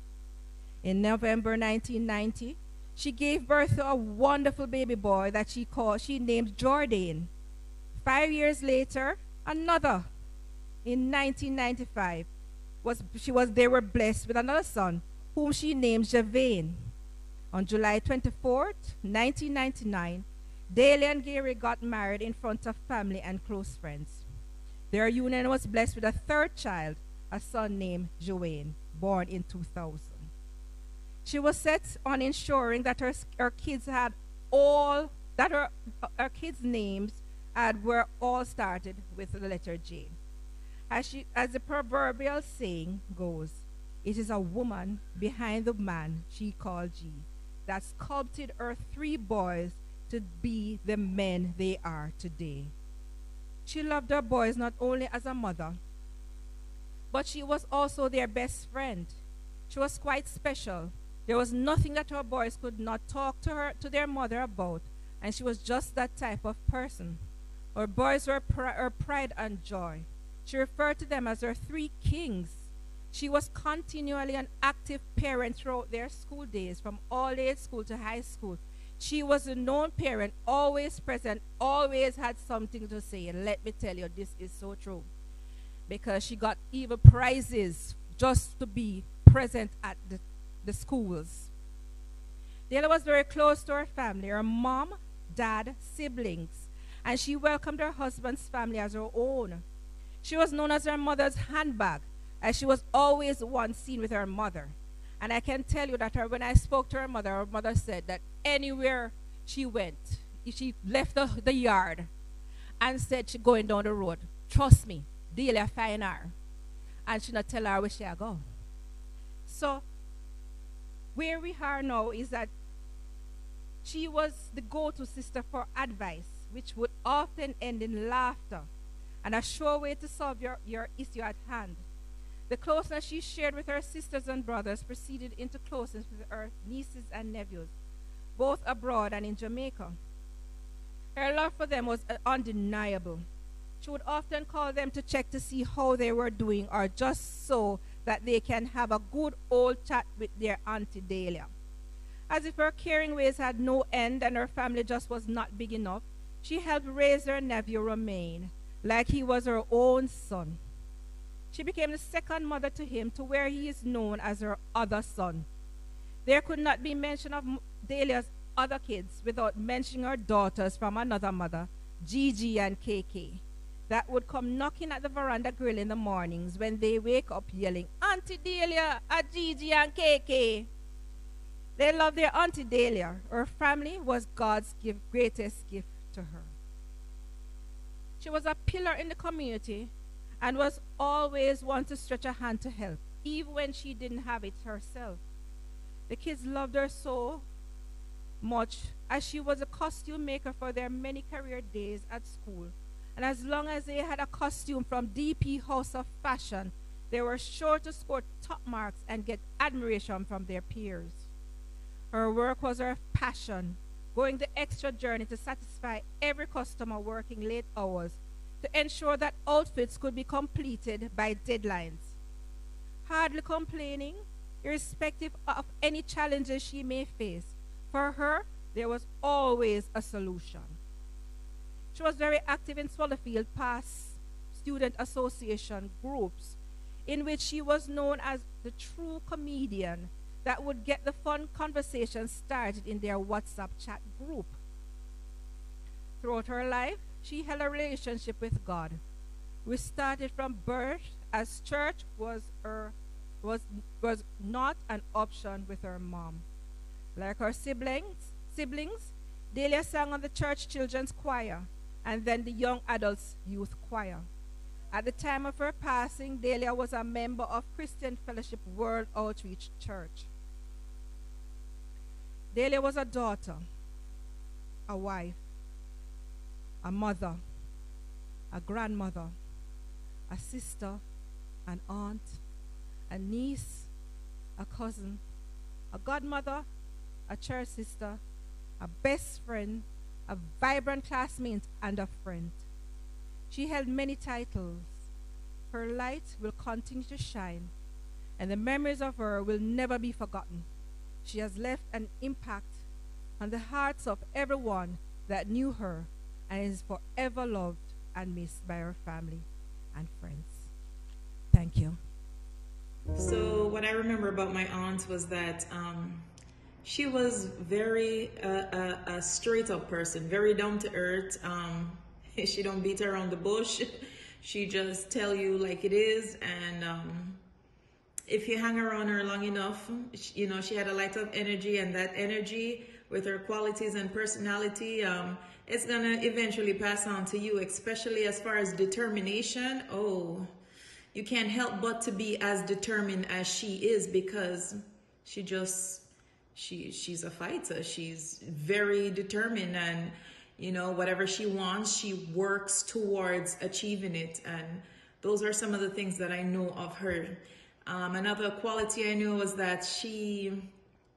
In November nineteen ninety, she gave birth to a wonderful baby boy that she called, she named Jordan. Five years later, another. In nineteen ninety-five, was, she was, they were blessed with another son, whom she named Javane. On July twenty-fourth, nineteen ninety-nine, Delia and Gary got married in front of family and close friends. Their union was blessed with a third child, a son named Joanne, born in two thousand. She was set on ensuring that her, her kids had all, that her, her kids' names had, were all started with the letter J. As, she, as the proverbial saying goes, it is a woman behind the man she called G that sculpted her three boys to be the men they are today. She loved her boys not only as a mother, but she was also their best friend. She was quite special. There was nothing that her boys could not talk to her, to their mother about, and she was just that type of person. Her boys were pri- her pride and joy. She referred to them as her three kings. She was continually an active parent throughout their school days, from all age school to high school. She was a known parent, always present, always had something to say. And let me tell you, this is so true. Because she got even prizes just to be present at the, the schools. Dela was very close to her family, her mom, dad, siblings, and she welcomed her husband's family as her own. She was known as her mother's handbag, as she was always the one seen with her mother. And I can tell you that her, when I spoke to her mother, her mother said that anywhere she went, if she left the, the yard and said she going down the road, trust me, Delia find her. And she not tell her where she go. So where we are now is that she was the go-to sister for advice, which would often end in laughter and a sure way to solve your, your issue at hand. The closeness she shared with her sisters and brothers proceeded into closeness with her nieces and nephews, both abroad and in Jamaica. Her love for them was uh, undeniable. She would often call them to check to see how they were doing, or just so that they can have a good old chat with their Auntie Delia. As if her caring ways had no end and her family just was not big enough, she helped raise her nephew Romain like he was her own son. She became the second mother to him, to where he is known as her other son. There could not be mention of Delia's other kids without mentioning her daughters from another mother, Gigi and K K, that would come knocking at the veranda grill in the mornings when they wake up yelling, Auntie Delia, a Gigi and K K. They loved their Auntie Delia. Her family was God's gift, greatest gift to her. She was a pillar in the community and was always one to stretch a hand to help, even when she didn't have it herself. The kids loved her so much, as she was a costume maker for their many career days at school. And as long as they had a costume from D P House of Fashion, they were sure to score top marks and get admiration from their peers. Her work was her passion, going the extra journey to satisfy every customer, working late hours to ensure that outfits could be completed by deadlines. Hardly complaining, irrespective of any challenges she may face. For her, there was always a solution. She was very active in Swallowfield past student association groups, in which she was known as the true comedian that would get the fun conversation started in their WhatsApp chat group. Throughout her life, she held a relationship with God. We started from birth, as church was her was was not an option with her mom. Like her siblings, siblings, Delia sang on the church children's choir and then the young adults youth choir. At the time of her passing, Delia was a member of Christian Fellowship World Outreach Church. Delia was a daughter, a wife, a mother, a grandmother, a sister, an aunt, a niece, a cousin, a godmother, a church sister, a best friend, a vibrant classmate, and a friend. She held many titles. Her light will continue to shine, and the memories of her will never be forgotten. She has left an impact on the hearts of everyone that knew her, and is forever loved and missed by her family and friends. Thank you. So what I remember about my aunt was that um, she was very uh, a, a straight up person, very down to earth. Um, she don't beat around the bush. She just tell you like it is, and um, if you hang around her long enough, you know, she had a lot of energy, and that energy with her qualities and personality, um, it's gonna eventually pass on to you, especially as far as determination. Oh, you can't help but to be as determined as she is, because she just, she she's a fighter. She's very determined, and you know, whatever she wants, she works towards achieving it. And those are some of the things that I know of her. Um, another quality I knew was that she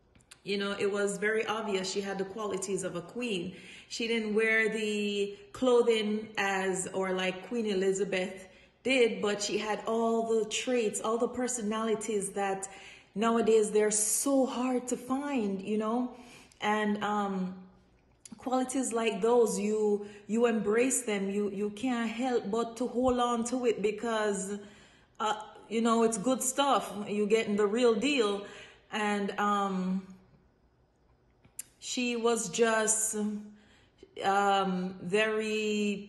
You know, it was very obvious she had the qualities of a queen. She didn't wear the clothing as, or like Queen Elizabeth did, but she had all the traits, all the personalities that nowadays they're so hard to find, you know? And um, qualities like those, you you embrace them. You, you can't help but to hold on to it because, uh, you know, it's good stuff. You're getting the real deal. And um, she was just um, very...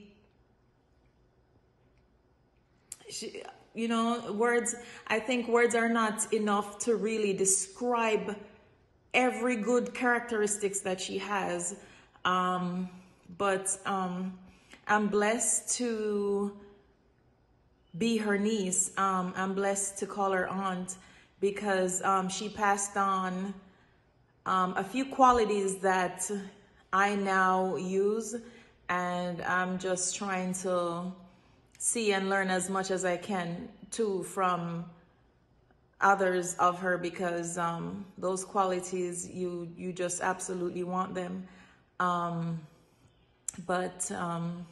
She, you know, words, I think words are not enough to really describe every good characteristics that she has. Um, but um, I'm blessed to be her niece. Um, I'm blessed to call her aunt because um, she passed on um, a few qualities that I now use, and I'm just trying to see and learn as much as I can too from others of her, because um, those qualities, you you just absolutely want them. Um, but um,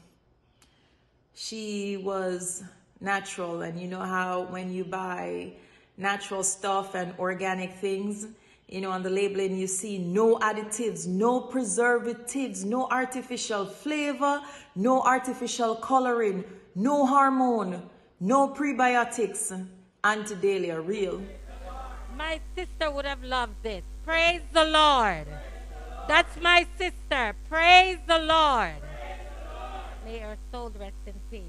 she was natural, and you know how when you buy natural stuff and organic things, you know, on the labeling you see no additives, no preservatives, no artificial flavor, no artificial coloring, no hormone, no prebiotics. Auntie Dahlia, real. My sister would have loved this. Praise the Lord. That's my sister. Praise the Lord. May her soul rest in peace.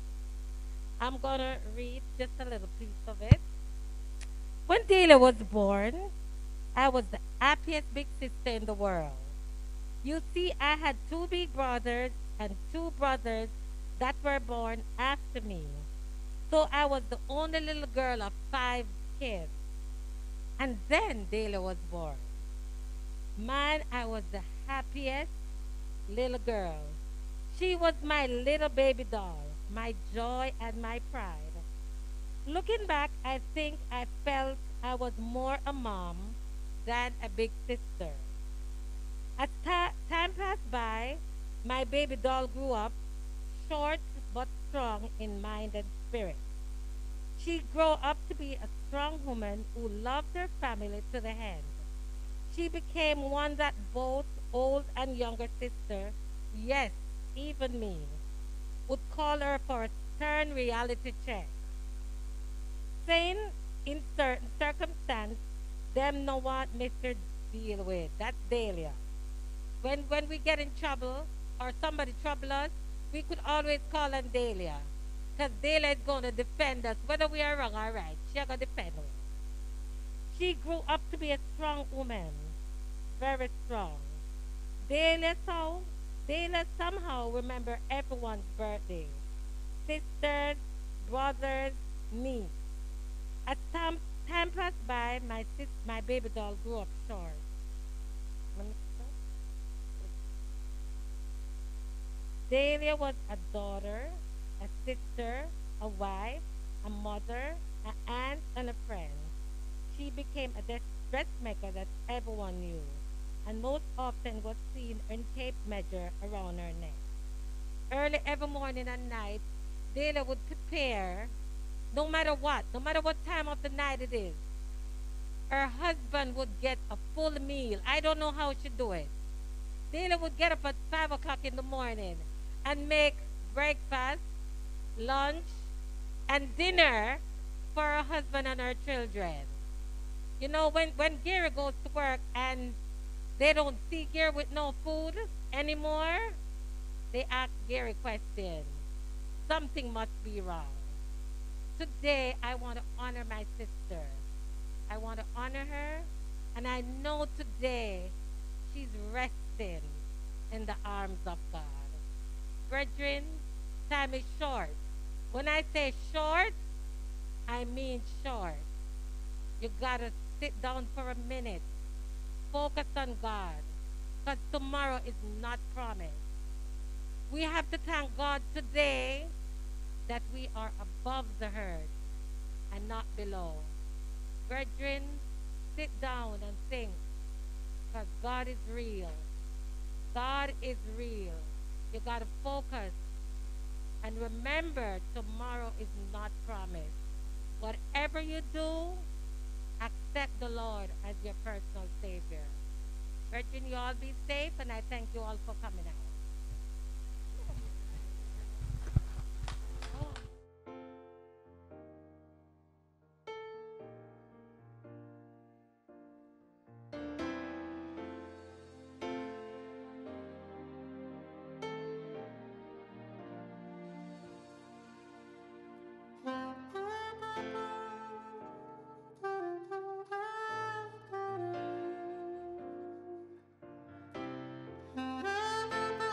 I'm going to read just a little piece of it. When Dahlia was born, I was the happiest big sister in the world. You see, I had two big brothers and two brothers that were born after me. So I was the only little girl of five kids. And then Dahlia was born. Man, I was the happiest little girl. She was my little baby doll, my joy and my pride. Looking back, I think I felt I was more a mom than a big sister. As ta- time passed by, my baby doll grew up, short but strong in mind and spirit. She grew up to be a strong woman who loved her family to the end. She became one that both old and younger sister, yes, even me, would call her for a stern reality check. Saying in certain circumstance, them know what Mister deal with. That's Dahlia. When when we get in trouble or somebody trouble us, we could always call on Dahlia. Because Dahlia is going to defend us, whether we are wrong or right. She's going to defend us. She grew up to be a strong woman. Very strong. Dahlia, so, Dahlia somehow remember everyone's birthday. Sisters, brothers, me. As time, time passed by, my sis, my baby doll grew up short. Dahlia was a daughter, a sister, a wife, a mother, an aunt, and a friend. She became a dress- dressmaker that everyone knew, and most often was seen in tape measure around her neck. Early every morning and night, Dahlia would prepare, no matter what, no matter what time of the night it is. Her husband would get a full meal. I don't know how she do it. Dahlia would get up at five o'clock in the morning and make breakfast, lunch, and dinner for her husband and her children. You know, when, when Gary goes to work and they don't see Gary with no food anymore, they ask Gary questions. Something must be wrong. Today, I want to honor my sister. I want to honor her, and I know today she's resting in the arms of God. Brethren, time is short. When I say short, I mean short. You gotta sit down for a minute. Focus on God, because tomorrow is not promised. We have to thank God today that we are above the herd and not below. Brethren, sit down and think. God is real. God is real. You got to focus. And remember, tomorrow is not promised. Whatever you do, accept the Lord as your personal Savior. Virgin, you all be safe, and I thank you all for coming out. Thank you.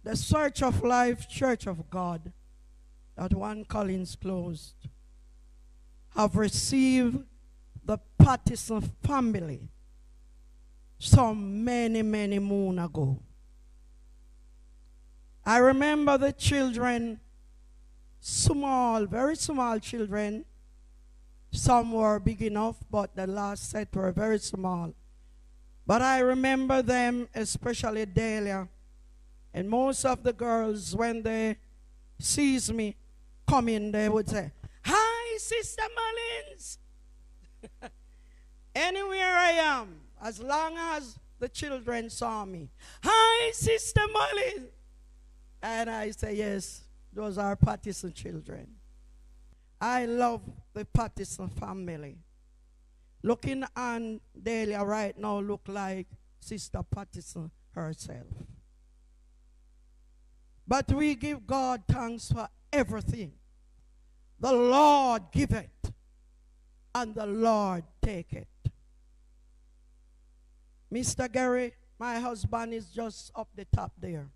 the Search of Life Church of God, that one Collins closed, have received the Pattison family some many, many moon ago. I remember the children, small, very small children. Some were big enough, but the last set were very small. But I remember them, especially Delia, and most of the girls, when they sees me coming, they would say, "Hi, Sister Mullins." Anywhere I am, as long as the children saw me, "Hi, Sister Mullins." And I say, yes, those are Pattison children. I love the Pattison family. Looking on Delia right now look like Sister Pattison herself. But we give God thanks for everything. The Lord give it, and the Lord take it. Mister Gary, my husband, is just up the top there.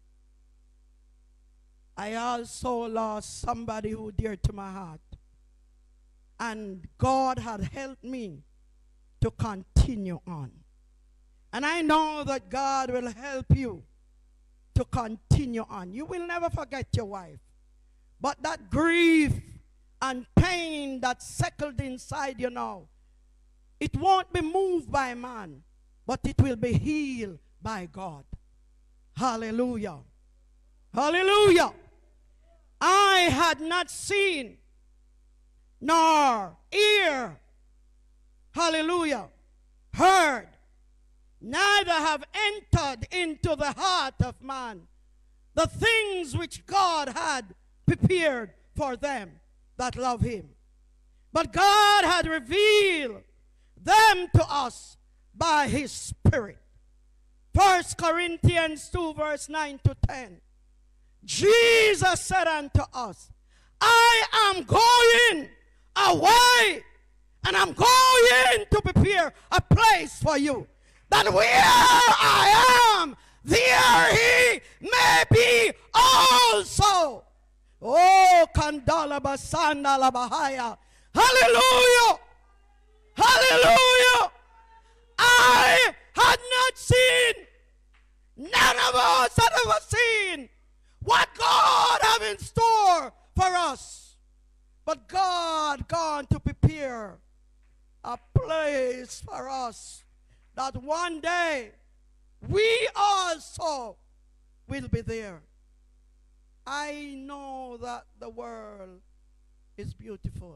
I also lost somebody who dear to my heart. And God had helped me to continue on. And I know that God will help you to continue on. You will never forget your wife. But that grief and pain that settled inside you now, it won't be moved by man, but it will be healed by God. Hallelujah. Hallelujah. I had not seen nor ear, hallelujah, heard, neither have entered into the heart of man the things which God had prepared for them that love him. But God had revealed them to us by his Spirit. First Corinthians two verse nine to ten. Jesus said unto us, "I am going away, and I'm going to prepare a place for you, that where I am, there he may be also." Oh, Kandala Basanda Labahaya. Hallelujah. Hallelujah. I had not seen, none of us had ever seen what God have in store for us. But God gone to prepare a place for us, that one day we also will be there. I know that the world is beautiful.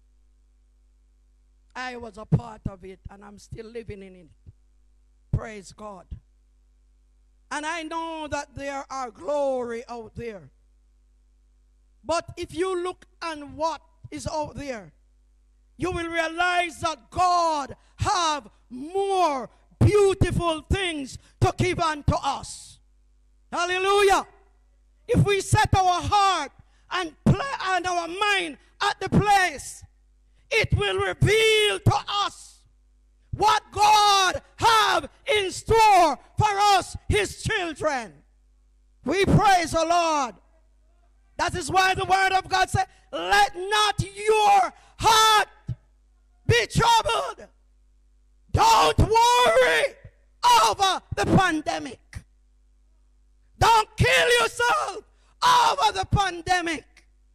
I was a part of it, and I'm still living in it. Praise God. And I know that there are glory out there. But if you look on what is out there, you will realize that God have more beautiful things to give unto us. Hallelujah. If we set our heart and play and our mind at the place, it will reveal to us what God have in store for us, his children. We praise the Lord. That is why the word of God said, "Let not your heart be troubled." Don't worry over the pandemic. Don't kill yourself over the pandemic.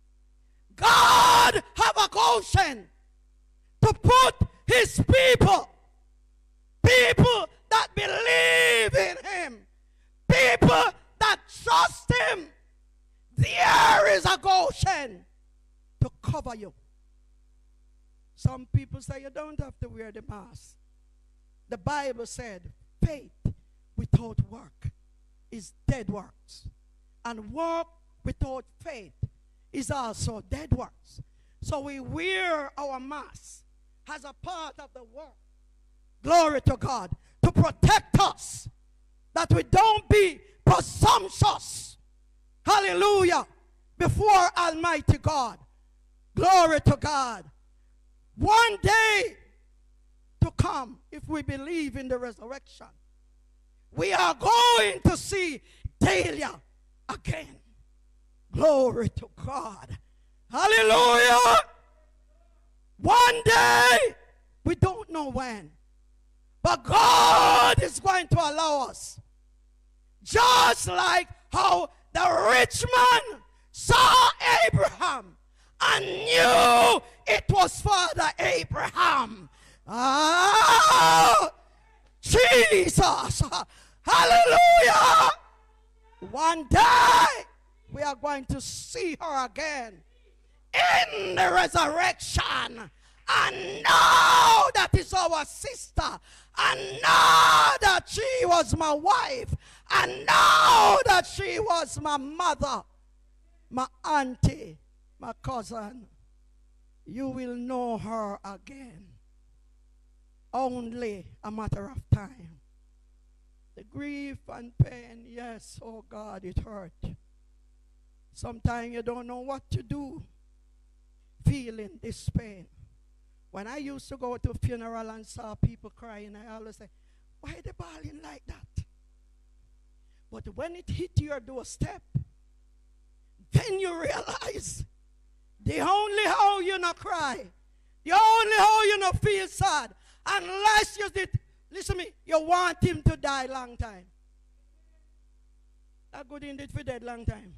God have a Goshen to put his people, people that believe in him, people that trust him. There is a Goshen to cover you. Some people say you don't have to wear the mask. The Bible said faith without work is dead works, and work without faith is also dead works. So we wear our mask as a part of the work, glory to God, to protect us, that we don't be presumptuous, hallelujah, before Almighty God. Glory to God. One day to come, if we believe in the resurrection, we are going to see Delia again. Glory to God. Hallelujah. One day, we don't know when, but God is going to allow us. Just like how the rich man saw Abraham and knew it was Father Abraham. Ah, Jesus. Hallelujah. One day, we are going to see her again in the resurrection. And now that is our sister. And now that she was my wife. And now that she was my mother, my auntie, my cousin. You will know her again. Only a matter of time. The grief and pain, yes, oh God, it hurt. Sometimes you don't know what to do, feeling this pain. When I used to go to a funeral and saw people crying, I always say, why are they bawling like that? But when it hit your doorstep, then you realize the only how you not cry, the only how you not feel sad, unless you did, listen to me, you want him to die long time. That good indeed for dead long time.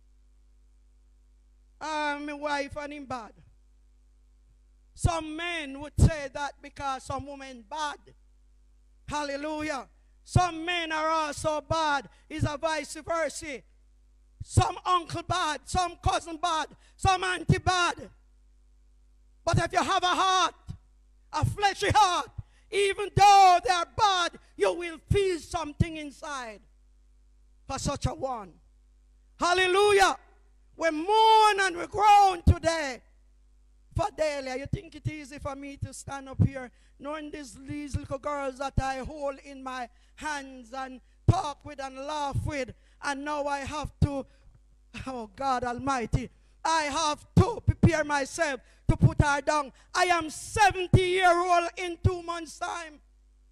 Uh, my wife and him bad. Some men would say that because some women bad. Hallelujah. Some men are also bad. It's a vice versa. Some uncle bad, some cousin bad, some auntie bad. But if you have a heart, a fleshy heart, even though they are bad, you will feel something inside for such a one. Hallelujah. We mourn and we groan today for Delia. You think it easy for me to stand up here knowing these, these little girls that I hold in my hands and talk with and laugh with, and now I have to, oh God Almighty, I have to prepare myself to put her down. I am seventy year old in two months time.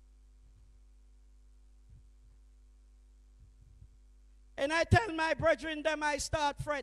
And I tell my brethren them I start fret.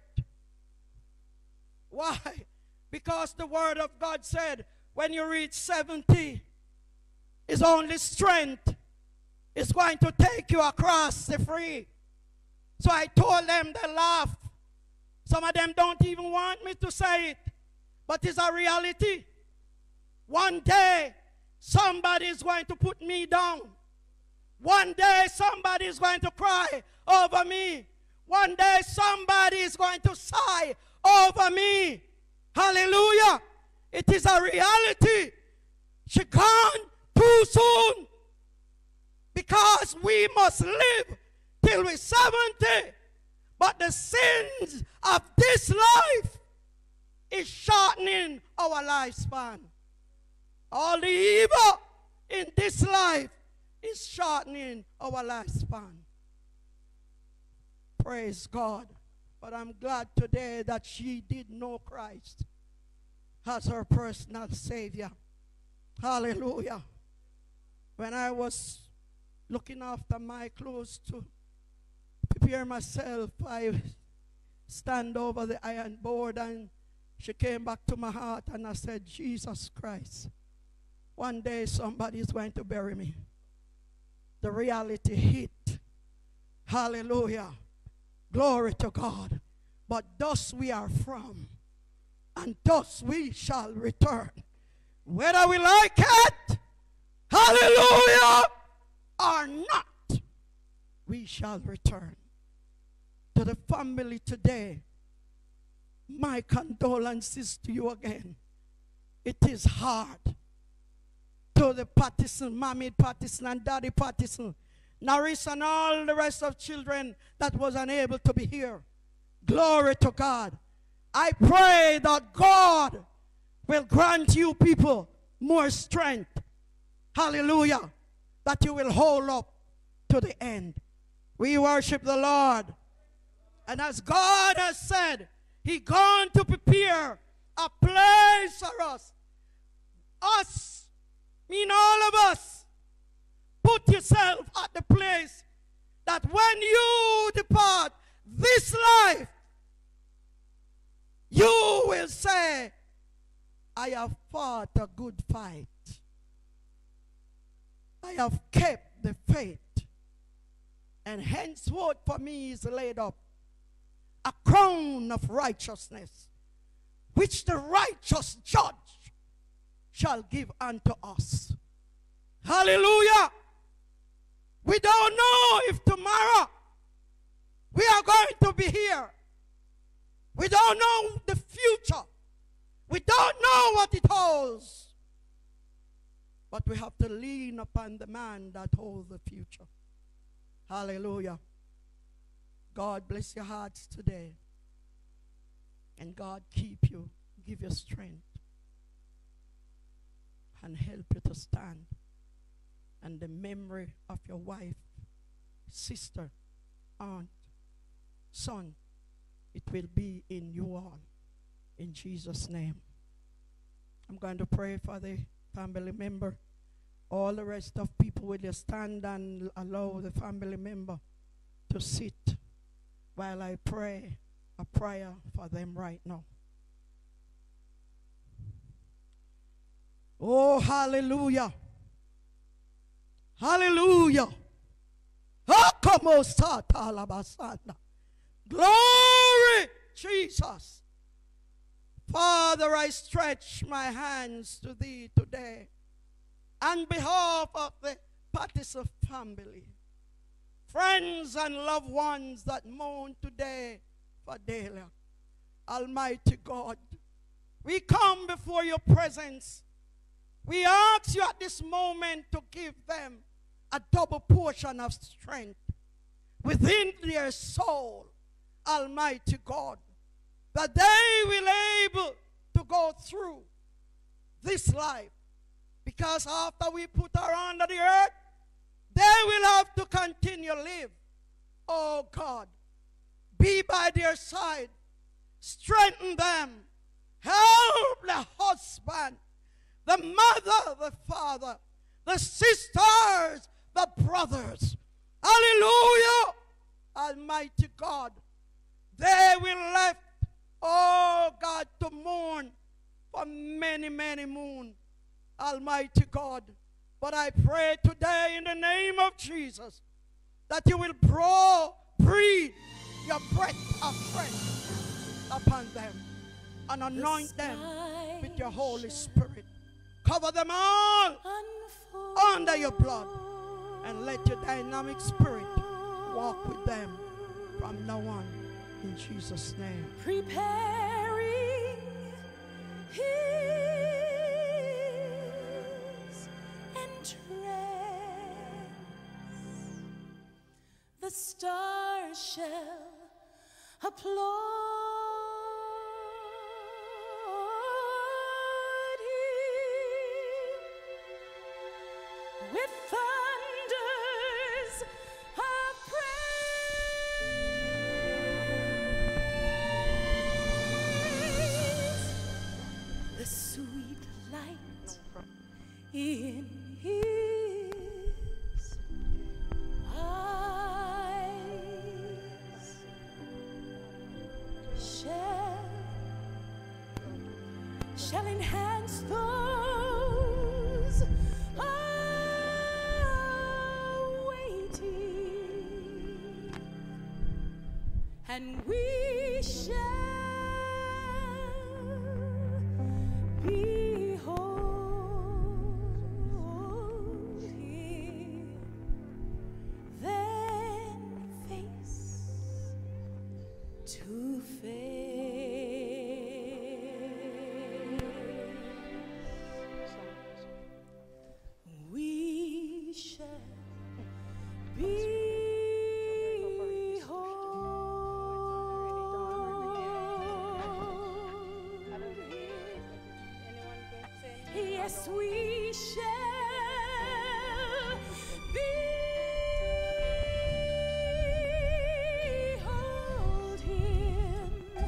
Why? Because the word of God said when you reach seventy, it's only strength is going to take you across the free. So I told them, they laugh. Some of them don't even want me to say it, but it's a reality. One day, somebody is going to put me down. One day, somebody is going to cry over me. One day, somebody is going to sigh over me. Hallelujah. It is a reality. She gone too soon. Because we must live till we're seventy. But the sins of this life is shortening our lifespan. All the evil in this life is shortening our lifespan. Praise God. But I'm glad today that she did know Christ as her personal Savior. Hallelujah. When I was looking after my clothes to prepare myself, I stand over the iron board and she came back to my heart and I said, Jesus Christ, one day somebody is going to bury me. The reality hit. Hallelujah. Glory to God. But thus we are from, and thus we shall return. Whether we like it, hallelujah, or not, we shall return. To the family today, my condolences to you again. It is hard. To the Pattison, Mommy Pattison and Daddy Pattison, Norris and all the rest of children that was unable to be here. Glory to God. I pray that God will grant you people more strength. Hallelujah. That you will hold up to the end. We worship the Lord. And as God has said, He gone to prepare a place for us. Us, mean all of us. Put yourself at the place that when you depart this life, you will say, I have fought a good fight. I have kept the faith. And henceforth for me is laid up a crown of righteousness, which the righteous judge shall give unto us. Hallelujah. We don't know if tomorrow we are going to be here. We don't know the future. We don't know what it holds. But we have to lean upon the man that holds the future. Hallelujah. God bless your hearts today. And God keep you, give you strength, and help you to stand. And the memory of your wife, sister, aunt, son, it will be in you all. In Jesus' name. I'm going to pray for the family member. All the rest of people, will you stand and allow the family member to sit while I pray a prayer for them right now. Oh, hallelujah. Hallelujah. Glory, Jesus. Father, I stretch my hands to thee today on behalf of the Pattison family, friends and loved ones that mourn today for Delia. Almighty God, we come before your presence. We ask you at this moment to give them a double portion of strength within their soul, Almighty God, that they will able to go through this life. Because after we put her under the earth, they will have to continue live. Oh God, be by their side. Strengthen them. Help the husband, the mother, the father, the sisters, the brothers. Hallelujah. Almighty God, they will left, oh God, to mourn for many, many moons. Almighty God, but I pray today in the name of Jesus that you will blow, breathe your breath of strength upon them and anoint them with your Holy Spirit. Cover them all under your blood and let your dynamic spirit walk with them from now on in Jesus' name. Preparing his entrance, the stars shall applaud him with thunders of praise. The sweet light in his eyes shall, shall enhance those awaiting, and we shall behold him then face to face. We shall behold. Yes, we shall behold him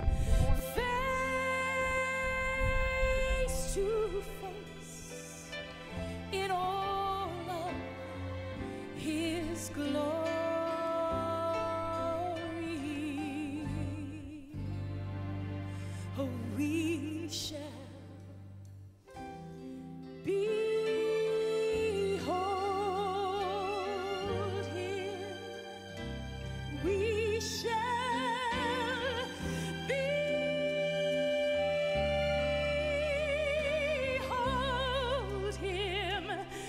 face to face in all of his glory. we shall behold him. We shall behold him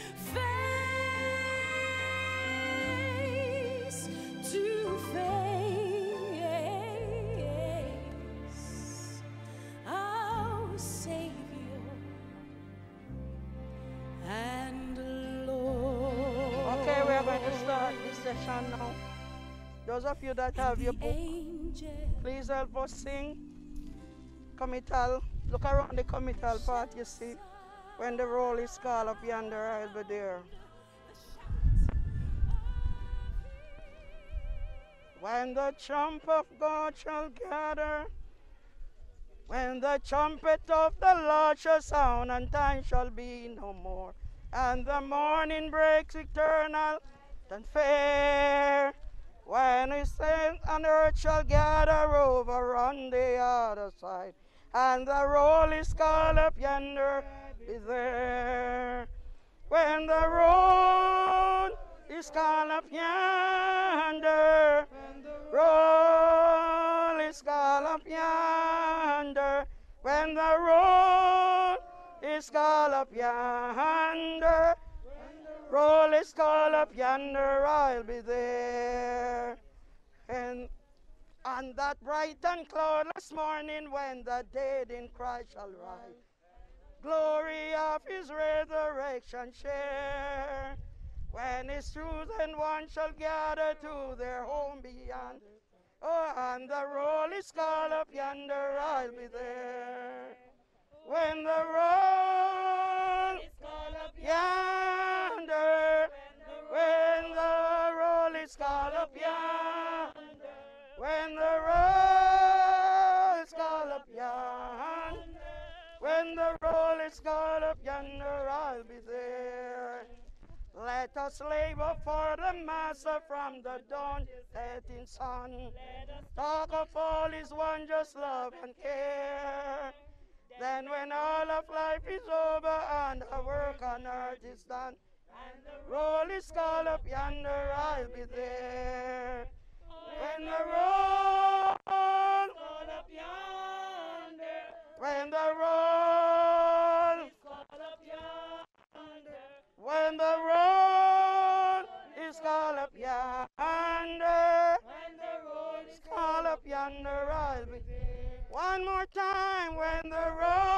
face to face, our Savior and Lord. Okay, we are going to start this session now. Those of you that have your book, please help us sing committal. Look around the committal part, you see. When the roll is called up yonder, I'll be there. When the trump of God shall gather, when the trumpet of the Lord shall sound, and time shall be no more, and the morning breaks eternal and fair, when his saints on earth shall gather over on the other side, and the roll is called up yonder, be there. When the roll is called up yonder, roll is called up yonder. When the roll is called up yonder, roll is called up yonder, I'll be there. And on that bright and cloudless morning, when the dead in Christ shall rise, glory of his resurrection share. When his chosen ones shall gather to their home beyond, oh, and the roll is called up yonder, I'll be there. When the roll is called up yonder, when the roll is called up yonder, when the roll is called up yonder, when the roll is called up yonder, I'll be there. Let us labor for the Master from the dawn setting sun. Talk of all his wondrous love and care. Then when all of life is over and our work on earth is done, and the roll is called up yonder, I'll be there. When the roll is called up yonder, when the roll is called up yonder, when the roll is called up yonder, when the roll is called up yonder, I'll be there. One more time, when the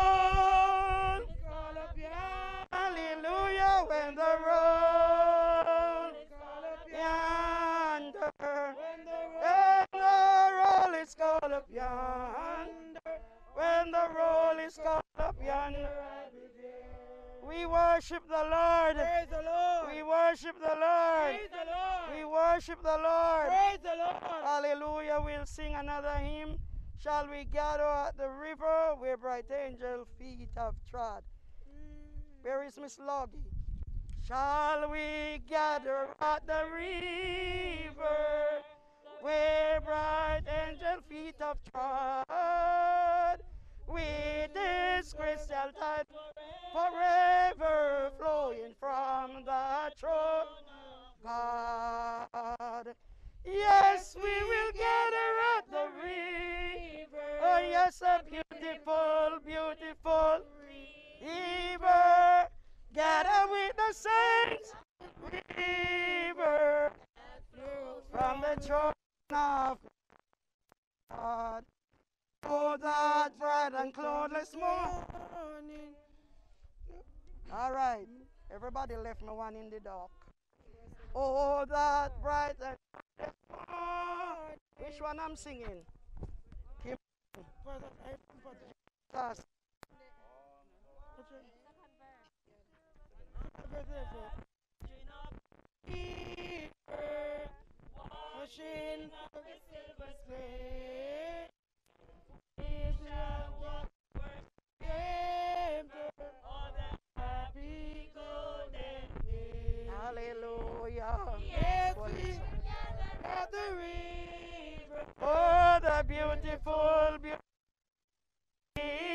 roll is called up yonder, hallelujah, when the roll is called up yonder, when the roll is called up yonder, when the roll is called up yonder, I'll be there. We worship the Lord. Praise the Lord. We worship the Lord. Praise the Lord. We worship the Lord. Praise the Lord. Hallelujah. We'll sing another hymn. Shall we gather at the river where bright angel feet have trod? Where is Miss Loggy? Shall we gather at the river where bright angel feet have trod? With his crystal tide forever flowing from the throne of God. Yes, we will gather at the river. Oh yes, a beautiful, beautiful river. Gather with the saints, river, from the throne of God. Oh, that bright and cloudless morning. All right, everybody left me one in the dark. Oh, that bright and cloudless morning. Which one I'm singing? Keep us. Washing of the silver spray. Hallelujah. Yes, we at the river. Oh, the beautiful, beautiful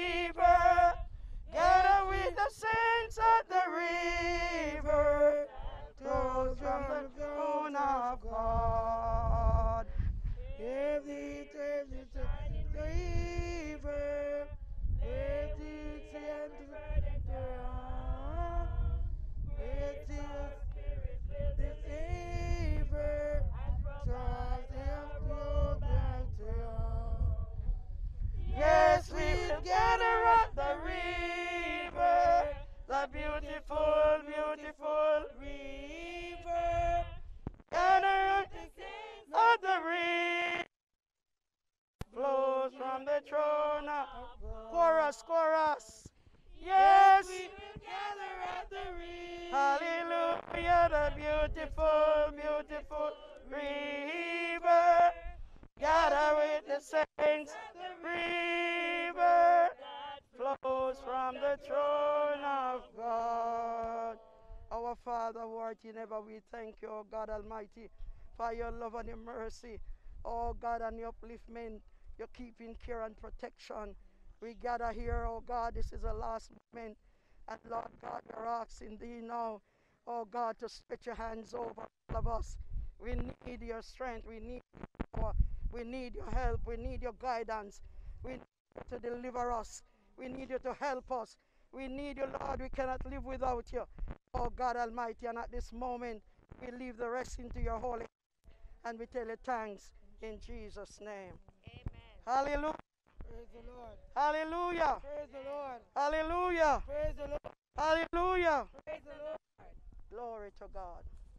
of God. If the if the river, if the send the wrong, if the the favor, trust him to back to you. Yes, we will gather at the river, the beautiful, beautiful river. Gather at the river, flows from the throne of chorus, chorus. Yes, we will gather at the river. Hallelujah, the beautiful, beautiful river. Gather with the saints, the river flows from the throne of God. Our Father, who art in heaven, we thank you, O God Almighty, for your love and your mercy, oh God, and your upliftment, your keeping care and protection. We gather here, oh God, this is the last moment, and Lord God, we're asking thee now, oh God, to stretch your hands over all of us. We need your strength, we need your power, we need your help, we need your guidance, we need you to deliver us, we need you to help us, we need you, Lord, we cannot live without you, oh God Almighty, and at this moment, we leave the rest into your holy hands, and we tell you thanks in Jesus' name. Amen. Hallelujah. Praise the Lord. Hallelujah. Praise the Lord. Hallelujah. Praise the Lord. Hallelujah. Praise the Lord. Glory to God.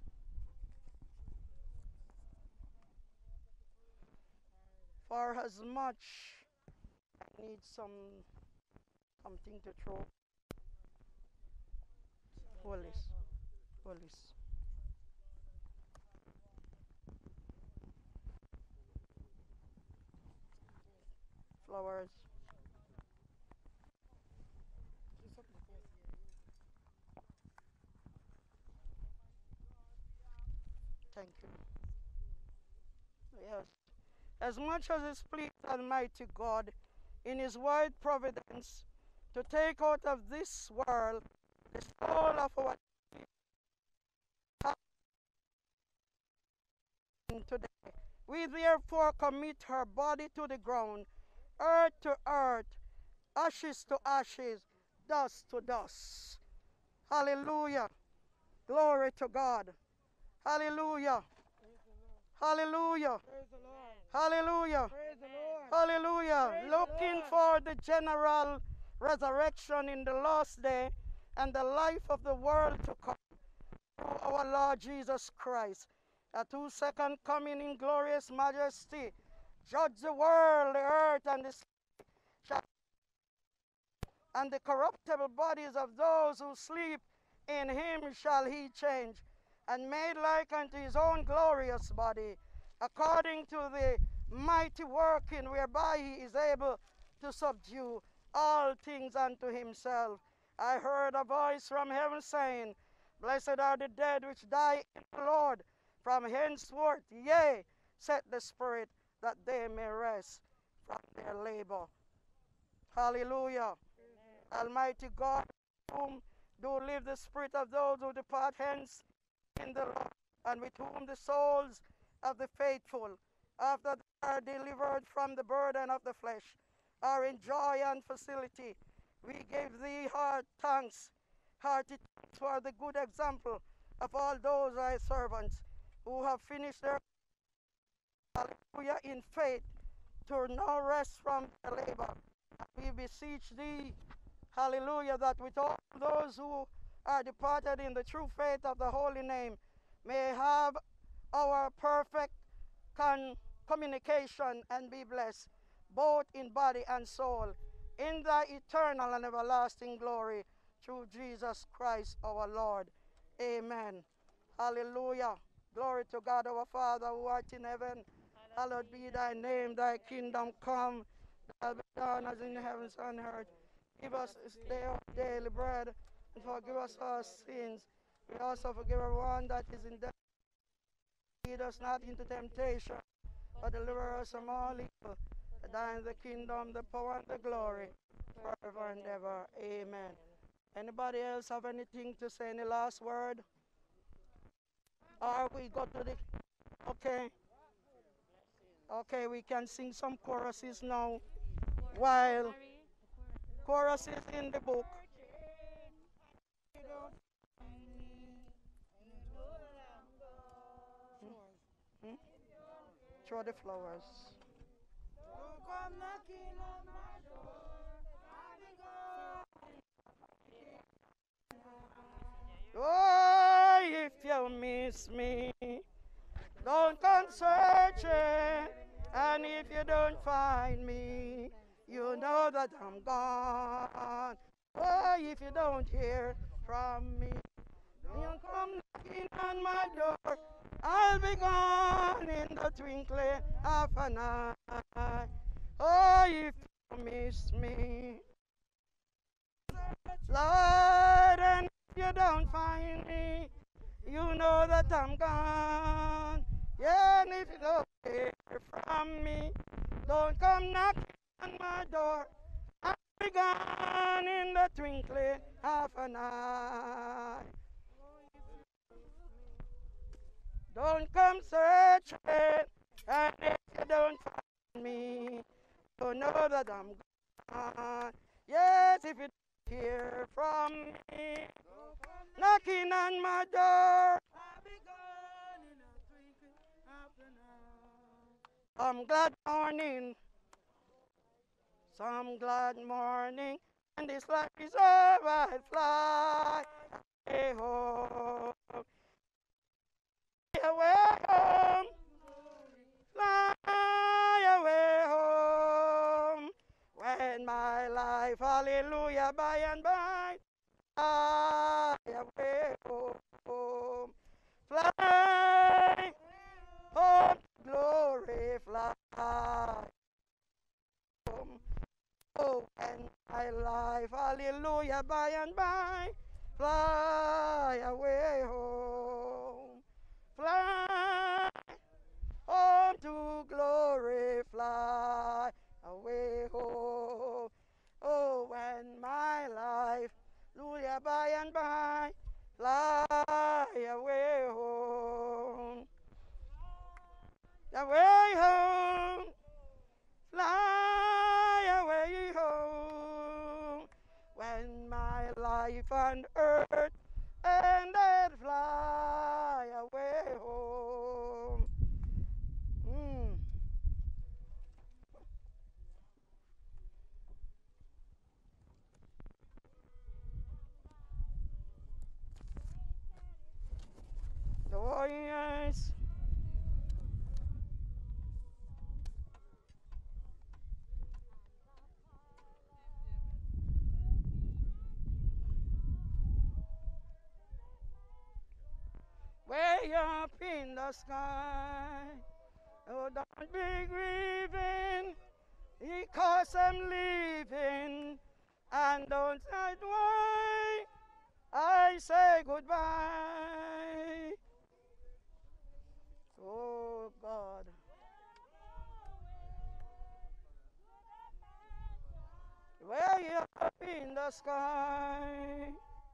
For as much I need some something to throw. Police. Police. Flowers. Thank you. Yes. As much as it pleased Almighty God in his wide providence to take out of this world the soul of our today, we therefore commit her body to the ground, earth to earth, ashes to ashes, dust to dust. Hallelujah. Glory to God. Hallelujah. Hallelujah. Hallelujah. Hallelujah. Looking for the general resurrection in the last day and the life of the world to come through our Lord Jesus Christ. A two second coming in glorious majesty. Judge the world, the earth, and the sea shall, and the corruptible bodies of those who sleep in him shall he change, and made like unto his own glorious body, according to the mighty working whereby he is able to subdue all things unto himself. I heard a voice from heaven saying, Blessed are the dead which die in the Lord from henceforth, yea, set the Spirit, that they may rest from their labor. Hallelujah. Amen. Almighty God, whom do live the spirit of those who depart hence in the Lord, and with whom the souls of the faithful, after they are delivered from the burden of the flesh, are in joy and facility. We give thee heart thanks, hearty thanks for the good example of all those thy servants who have finished their hallelujah in faith to now rest from their labor. We beseech thee, hallelujah, that with all those who are departed in the true faith of the holy name may have our perfect con communication and be blessed, both in body and soul, in thy eternal and everlasting glory, through Jesus Christ our Lord. Amen. Hallelujah. Glory to God our Father who art in heaven. Hallowed be thy name, thy kingdom come, thy will be done as in the heavens and earth. Give us this day our daily bread, and forgive us our sins. We also forgive everyone that is in debt. Lead us not into temptation, but deliver us from all evil. For thine is the kingdom, the power, and the glory, forever and ever. Amen. Anybody else have anything to say? Any last word? Or we go to the Okay. Okay, we can sing some choruses now. While choruses in the book. Hmm? Hmm? Throw the flowers. Oh, if you miss me, don't come searching. And if you don't find me, you know that I'm gone. Oh, if you don't hear from me, you come knocking on my door. I'll be gone in the twinkling of an eye. Oh, if you miss me, Lord, and if you don't find me, you know that I'm gone. Yeah, and if you don't hear from me, don't come knocking on my door. I'll be gone in the twinkling of an eye. Don't come searching, and if you don't find me, you know that I'm gone. Yes, if you don't hear from me, knocking on my door, some glad morning, some glad morning, and this life is over, I fly away home, away home, fly away home, when my life, hallelujah, by and by, fly away home, fly home, glory, fly home. Oh, and my life, hallelujah, by and by, fly away home, fly home to glory, fly away home. Oh, when my life, hallelujah, by and by, fly away home, away home, fly away home, when my life on earth ended, fly away home. Mm. Oh, yes. Way up in the sky, oh, don't be grieving, because I'm leaving, and don't ask why I say goodbye. Oh, God. Way up in the sky.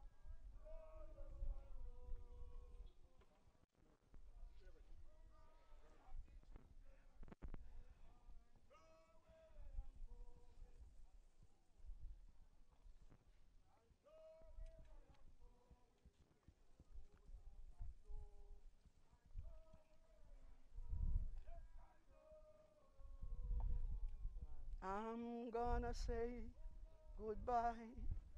I'm gonna say goodbye.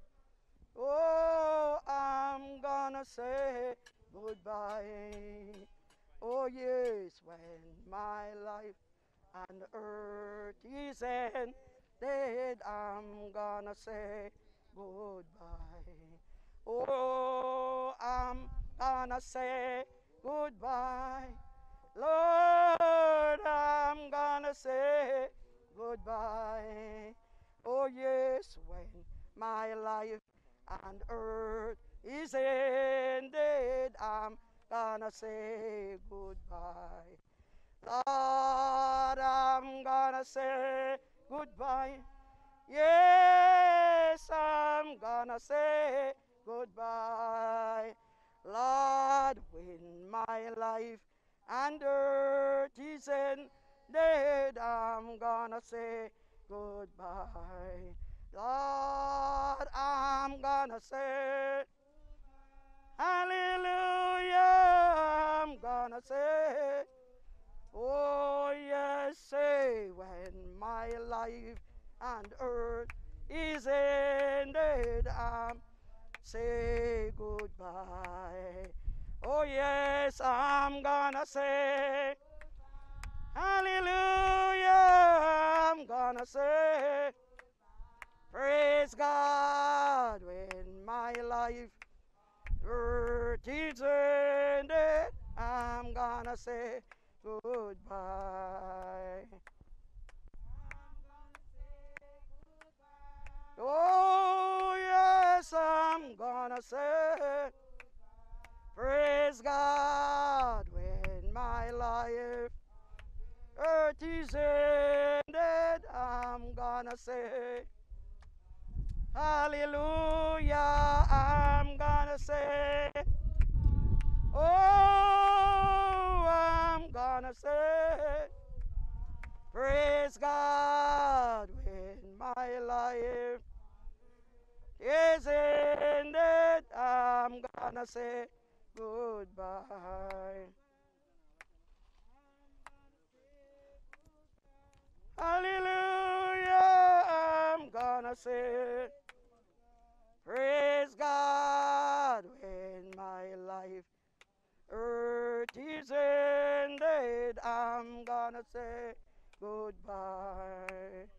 Oh, I'm gonna say goodbye. Oh, yes, when my life on earth is ended, I'm gonna say goodbye. Oh, I'm gonna say goodbye. Lord, I'm gonna say goodbye. Oh, yes, when my life on earth is ended, I'm gonna say goodbye. Lord, I'm gonna say goodbye. Yes, I'm gonna say goodbye. Lord, when my life and earth is ended, I'm gonna say goodbye. Lord, I'm gonna say hallelujah, I'm gonna say, oh yes, say when my life and earth is ended, I'm say goodbye. Oh yes, I'm gonna say hallelujah, I'm gonna say praise God when my life earth is ended, I'm gonna say goodbye. Oh yes, I'm gonna say praise God when my life earth is ended, I'm gonna say hallelujah, I'm gonna say, oh, I'm gonna say praise God when my life is ended, I'm gonna say goodbye. Hallelujah, I'm gonna say praise God when my life earth is ended, I'm gonna say goodbye.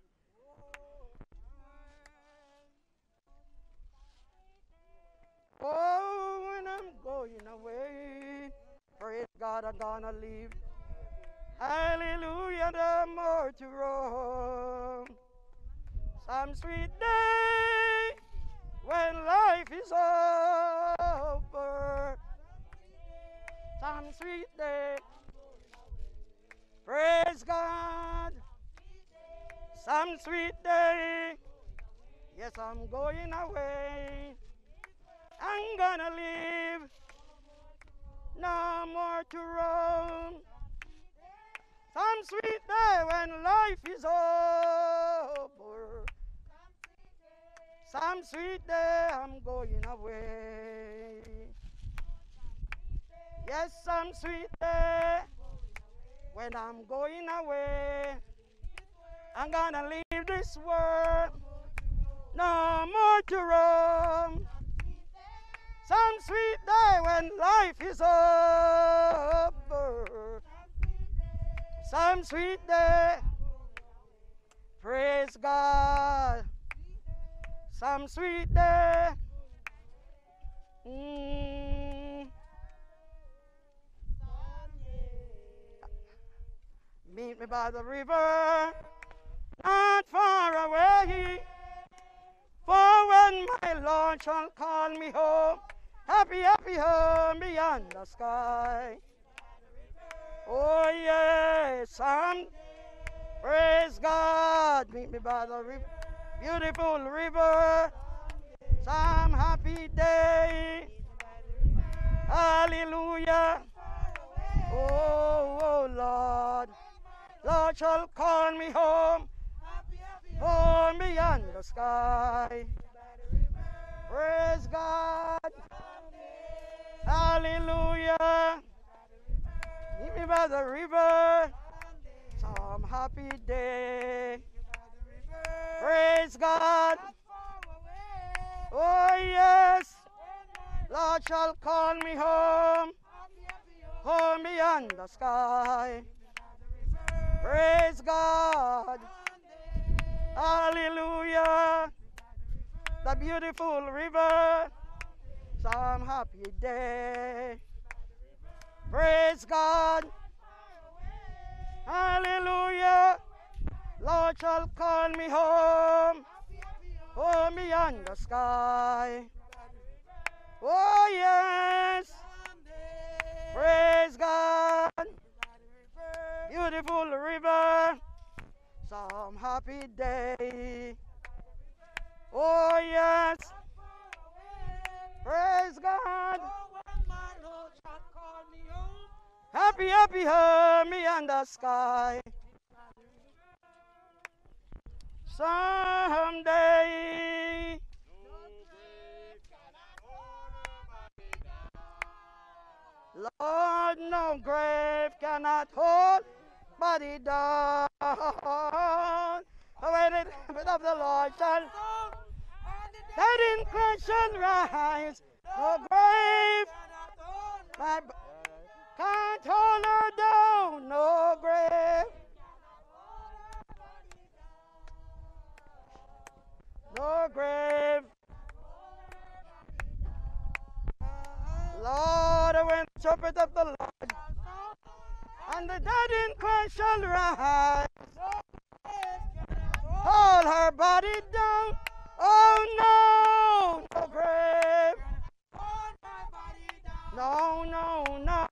Oh, when I'm going away, praise God, I'm gonna leave. Hallelujah, the more to roam. Some sweet day when life is over. Some sweet day, praise God. Some sweet day, yes, I'm going away. I'm gonna leave, no more to roam. Some sweet day when life is over. Some sweet day I'm going away. Yes, some sweet day when I'm going away. I'm gonna leave this world, no more to roam. Some sweet day when life is over. Some sweet day, praise God. Some sweet day, mm, meet me by the river, not far away. For when my Lord shall call me home, happy, happy home beyond the sky. Oh yes, I'm, praise God, meet me by the river, beautiful river, some happy day, hallelujah. Oh, oh Lord, Lord shall call me home, home beyond the sky. Praise God, hallelujah. Meet me by the river, some happy day. Praise God. Oh yes, Lord shall call me home, home beyond the sky. Praise God. Hallelujah. The beautiful river, some happy day. Praise God. Hallelujah. Lord shall call me home, home beyond the sky. Oh yes. Praise God. Beautiful river, some happy day. Oh yes. Praise God. Happy, happy, army in the sky. Someday. Lord, no grave cannot hold body down. When the trumpet of the Lord shall, dead in Christ shall rise. No grave, my b- can't hold her down. No grave, no grave. Lord, when the trumpet of the Lord and the dead in Christ shall rise, hold her body down. Oh no, no grave. No, no, no.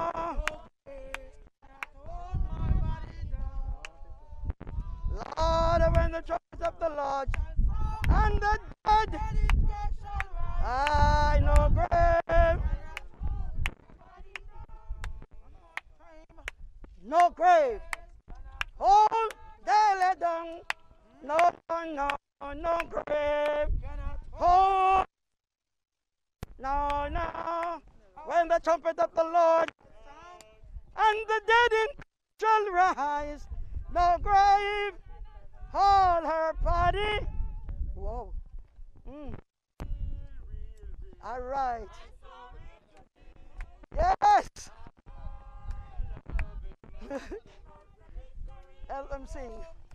Lord, when the trumpet of the Lord and the dead, I know grave. No grave. Hold daily down. No, no, no grave. Hold. No, no. When the trumpet of the Lord and the dead in shall rise. No grave. Hold her body. Whoa. Mm. All right. Yes. Let them sing.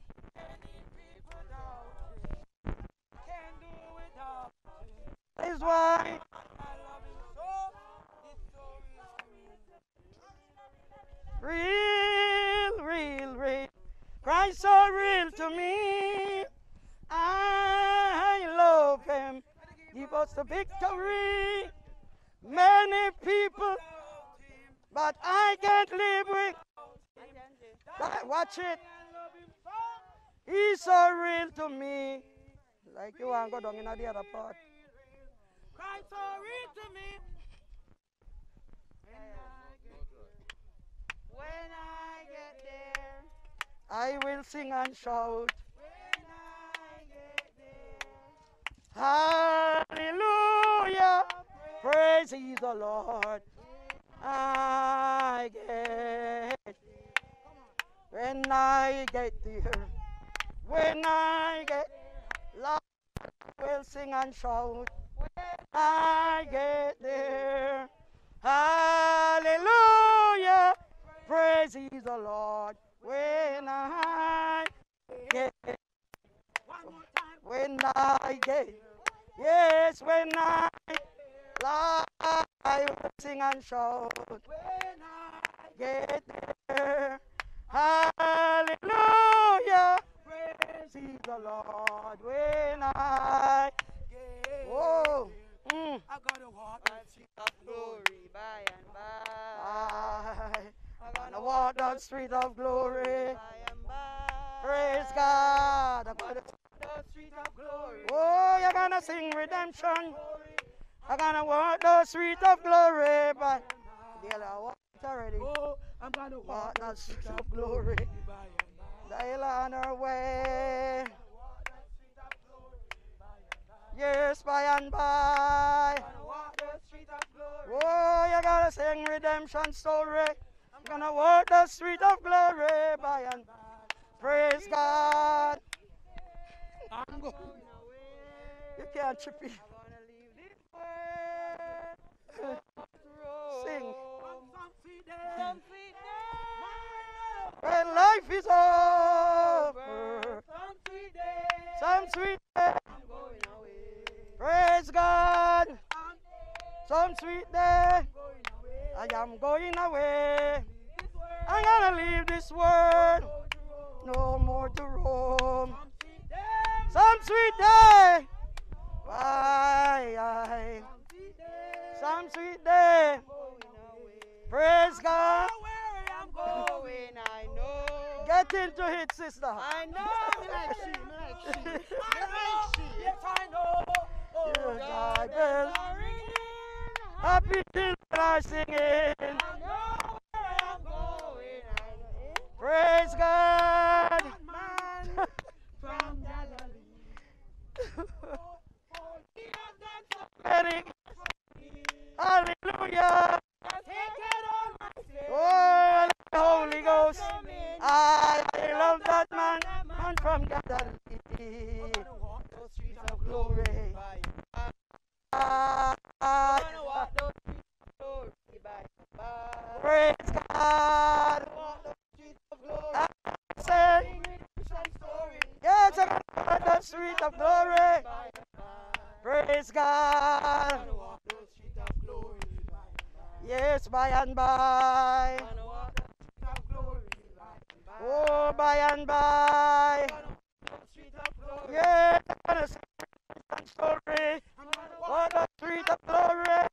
Is why real, real, real. Christ so real to me. I love him. Give us the victory. Many people, but I can't live with. But watch it. He's so real to me. Like you want to go down in the other part. Christ so real to me. When I get there, I will sing and shout. when I get there, Hallelujah. Praise ye the Lord. I get. When I get there. When I get. Lord will sing and shout. When I get there. Hallelujah. Praise ye the Lord. When I get. When I get. Yes, when I. Lord, I will sing and shout. When I get there. Hallelujah. Praise ye the Lord. When I get. Whoa. Mm. I gotta walk the street of glory by and by. I gonna walk the street of glory. Praise God. I'm gonna The street of glory. oh, you're gonna sing redemption. I'm gonna walk the street of glory. But they'll walk it already. Oh, I'm gonna Walk the street of glory. They'll on our way. Yes, by and by. walk the street of glory. Oh, you gotta sing redemption story. I'm gonna walk the street of glory by and by. Praise God. I'm going You can't chip it. Sing. Some sweet day. When life is over. Some sweet day. Some sweet day. I'm going away. Praise God. Some sweet day. I am going away. I'm gonna leave this world. No more to roam. Some sweet day. Why? I. Some sweet day. Praise God. I'm going, I know. Get into it, sister. I know. Me like she, me like she. Me like she. Yes, I know. Oh, Yes, God, I bells will. are ringing. Happy children are singing. I know where I love that man, man from Galilee. Those streets of glory. Ah, praise God. I say, yes, I'm on the street of glory. Praise God. Yes, by and by. Oh, by and by. Yes, I'm on the street of glory. On the street of glory.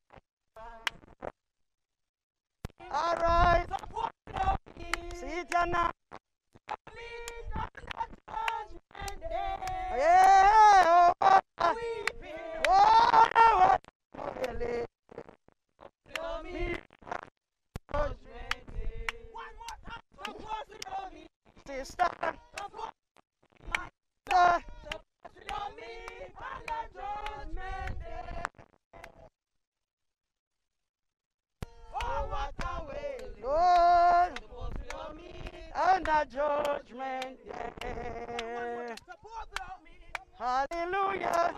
All right. See it now. Yeah. Oh, oh, oh, really. Sister. Oh, what a way, Lord, and the judgment day. Hallelujah.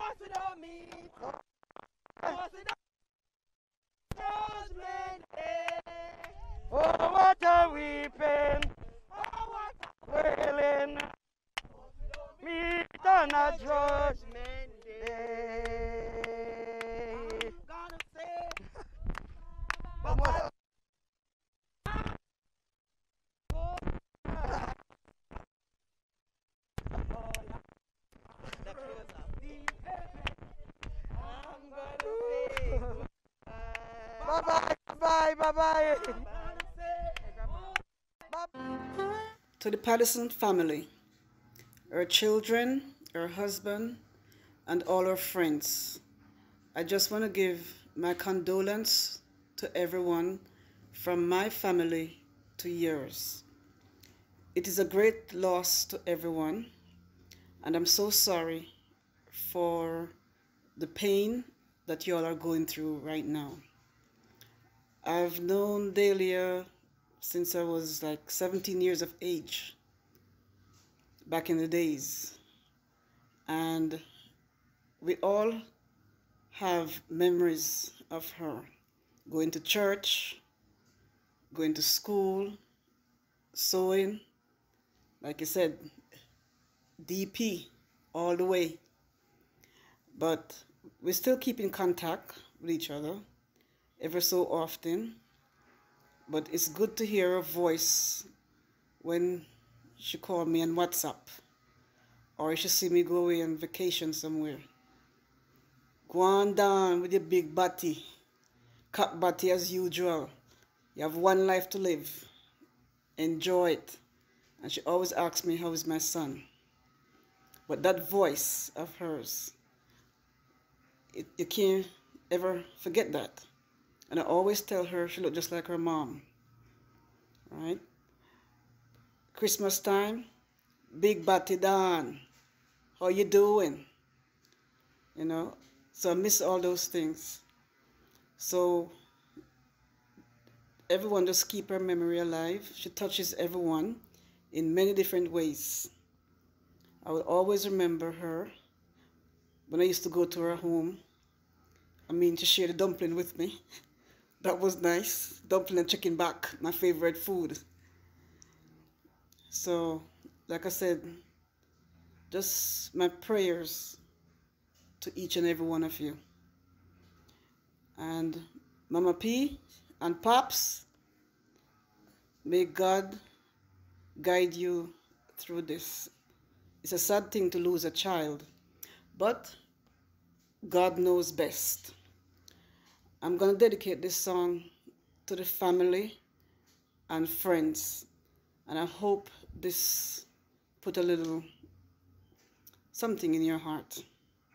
Oh, what a weeping, wailing, meet on a judgment day. Vamos. Bye bye, bye bye, bye bye. To the Patterson family, her children, her husband, and all her friends, I just want to give my condolence to everyone from my family to yours. It is a great loss to everyone, and I'm so sorry for the pain that you all are going through right now. I've known Delia since I was like seventeen years of age, back in the days. And we all have memories of her. Going to church, going to school, sewing, like I said, D P all the way. But we still keep in contact with each other ever so often. But it's good to hear her voice when she called me on WhatsApp, or she see me go away on vacation somewhere. Go on down with your big body, cock body as usual. You have one life to live. Enjoy it. And she always asks me, how is my son? But that voice of hers, it, you can't ever forget that. And I always tell her she looked just like her mom. Right? Christmas time, big body Don, how you doing? You know, so I miss all those things. So everyone just keep her memory alive. She touches everyone in many different ways. I will always remember her when I used to go to her home. I mean, she shared a dumpling with me. That was nice. Dumpling and chicken back, my favorite food. So, like I said, just my prayers to each and every one of you. And Mama P and Pops, may God guide you through this. It's a sad thing to lose a child, but God knows best. I'm going to dedicate this song to the family and friends, and I hope this put a little something in your heart.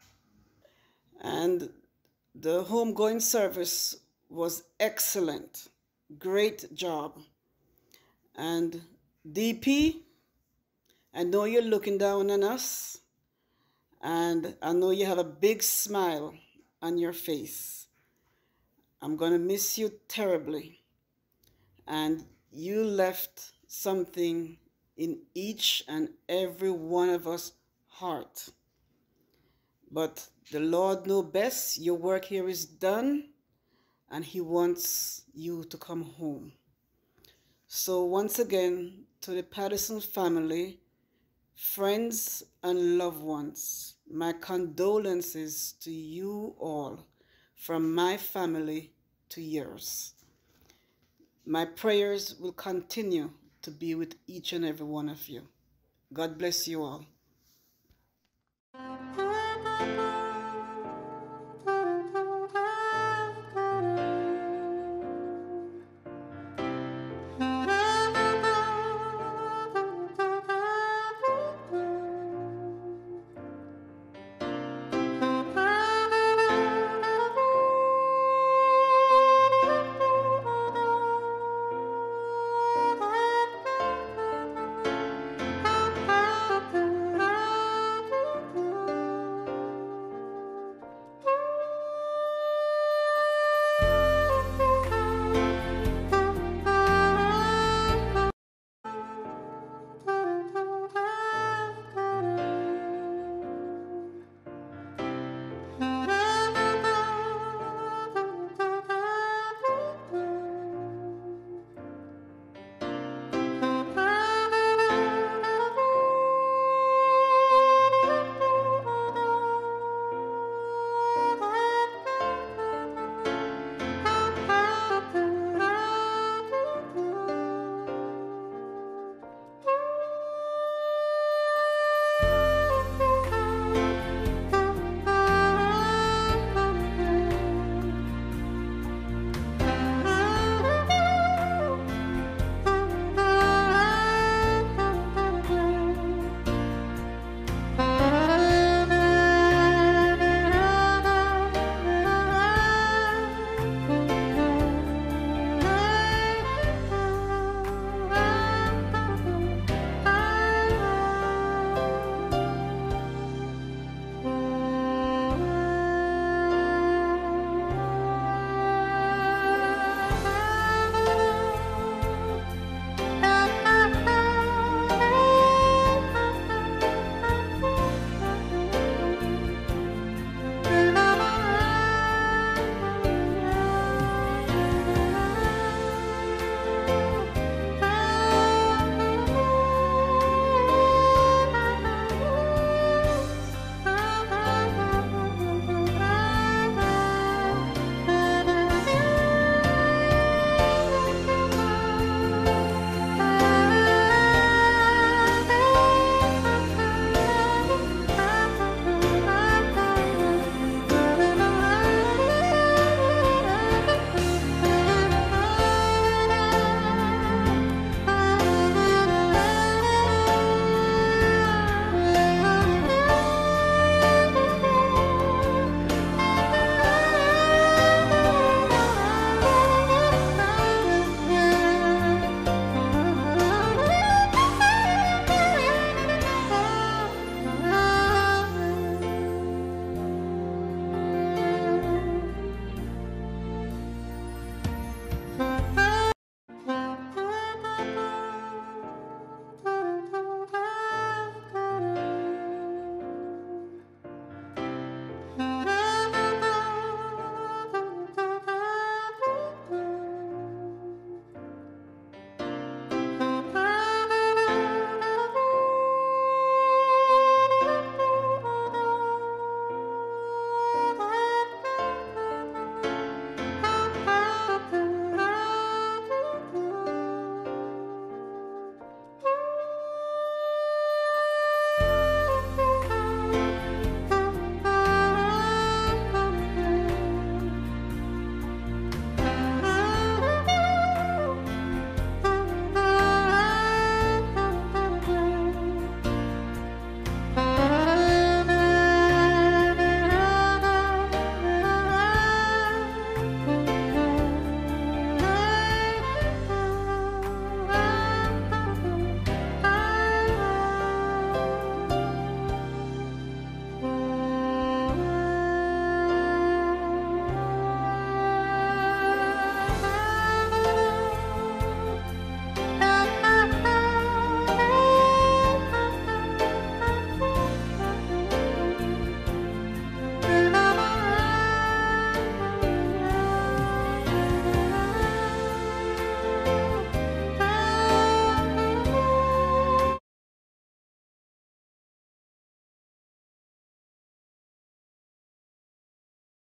And the homegoing service was excellent. Great job. And D P, I know you're looking down on us, and I know you have a big smile on your face. I'm going to miss you terribly. And you left something in each and every one of us heart. But the Lord knows best. Your work here is done, and He wants you to come home. So once again, to the Patterson family, friends and loved ones, my condolences to you all, from my family to yours. My prayers will continue to be with each and every one of you. God bless you all.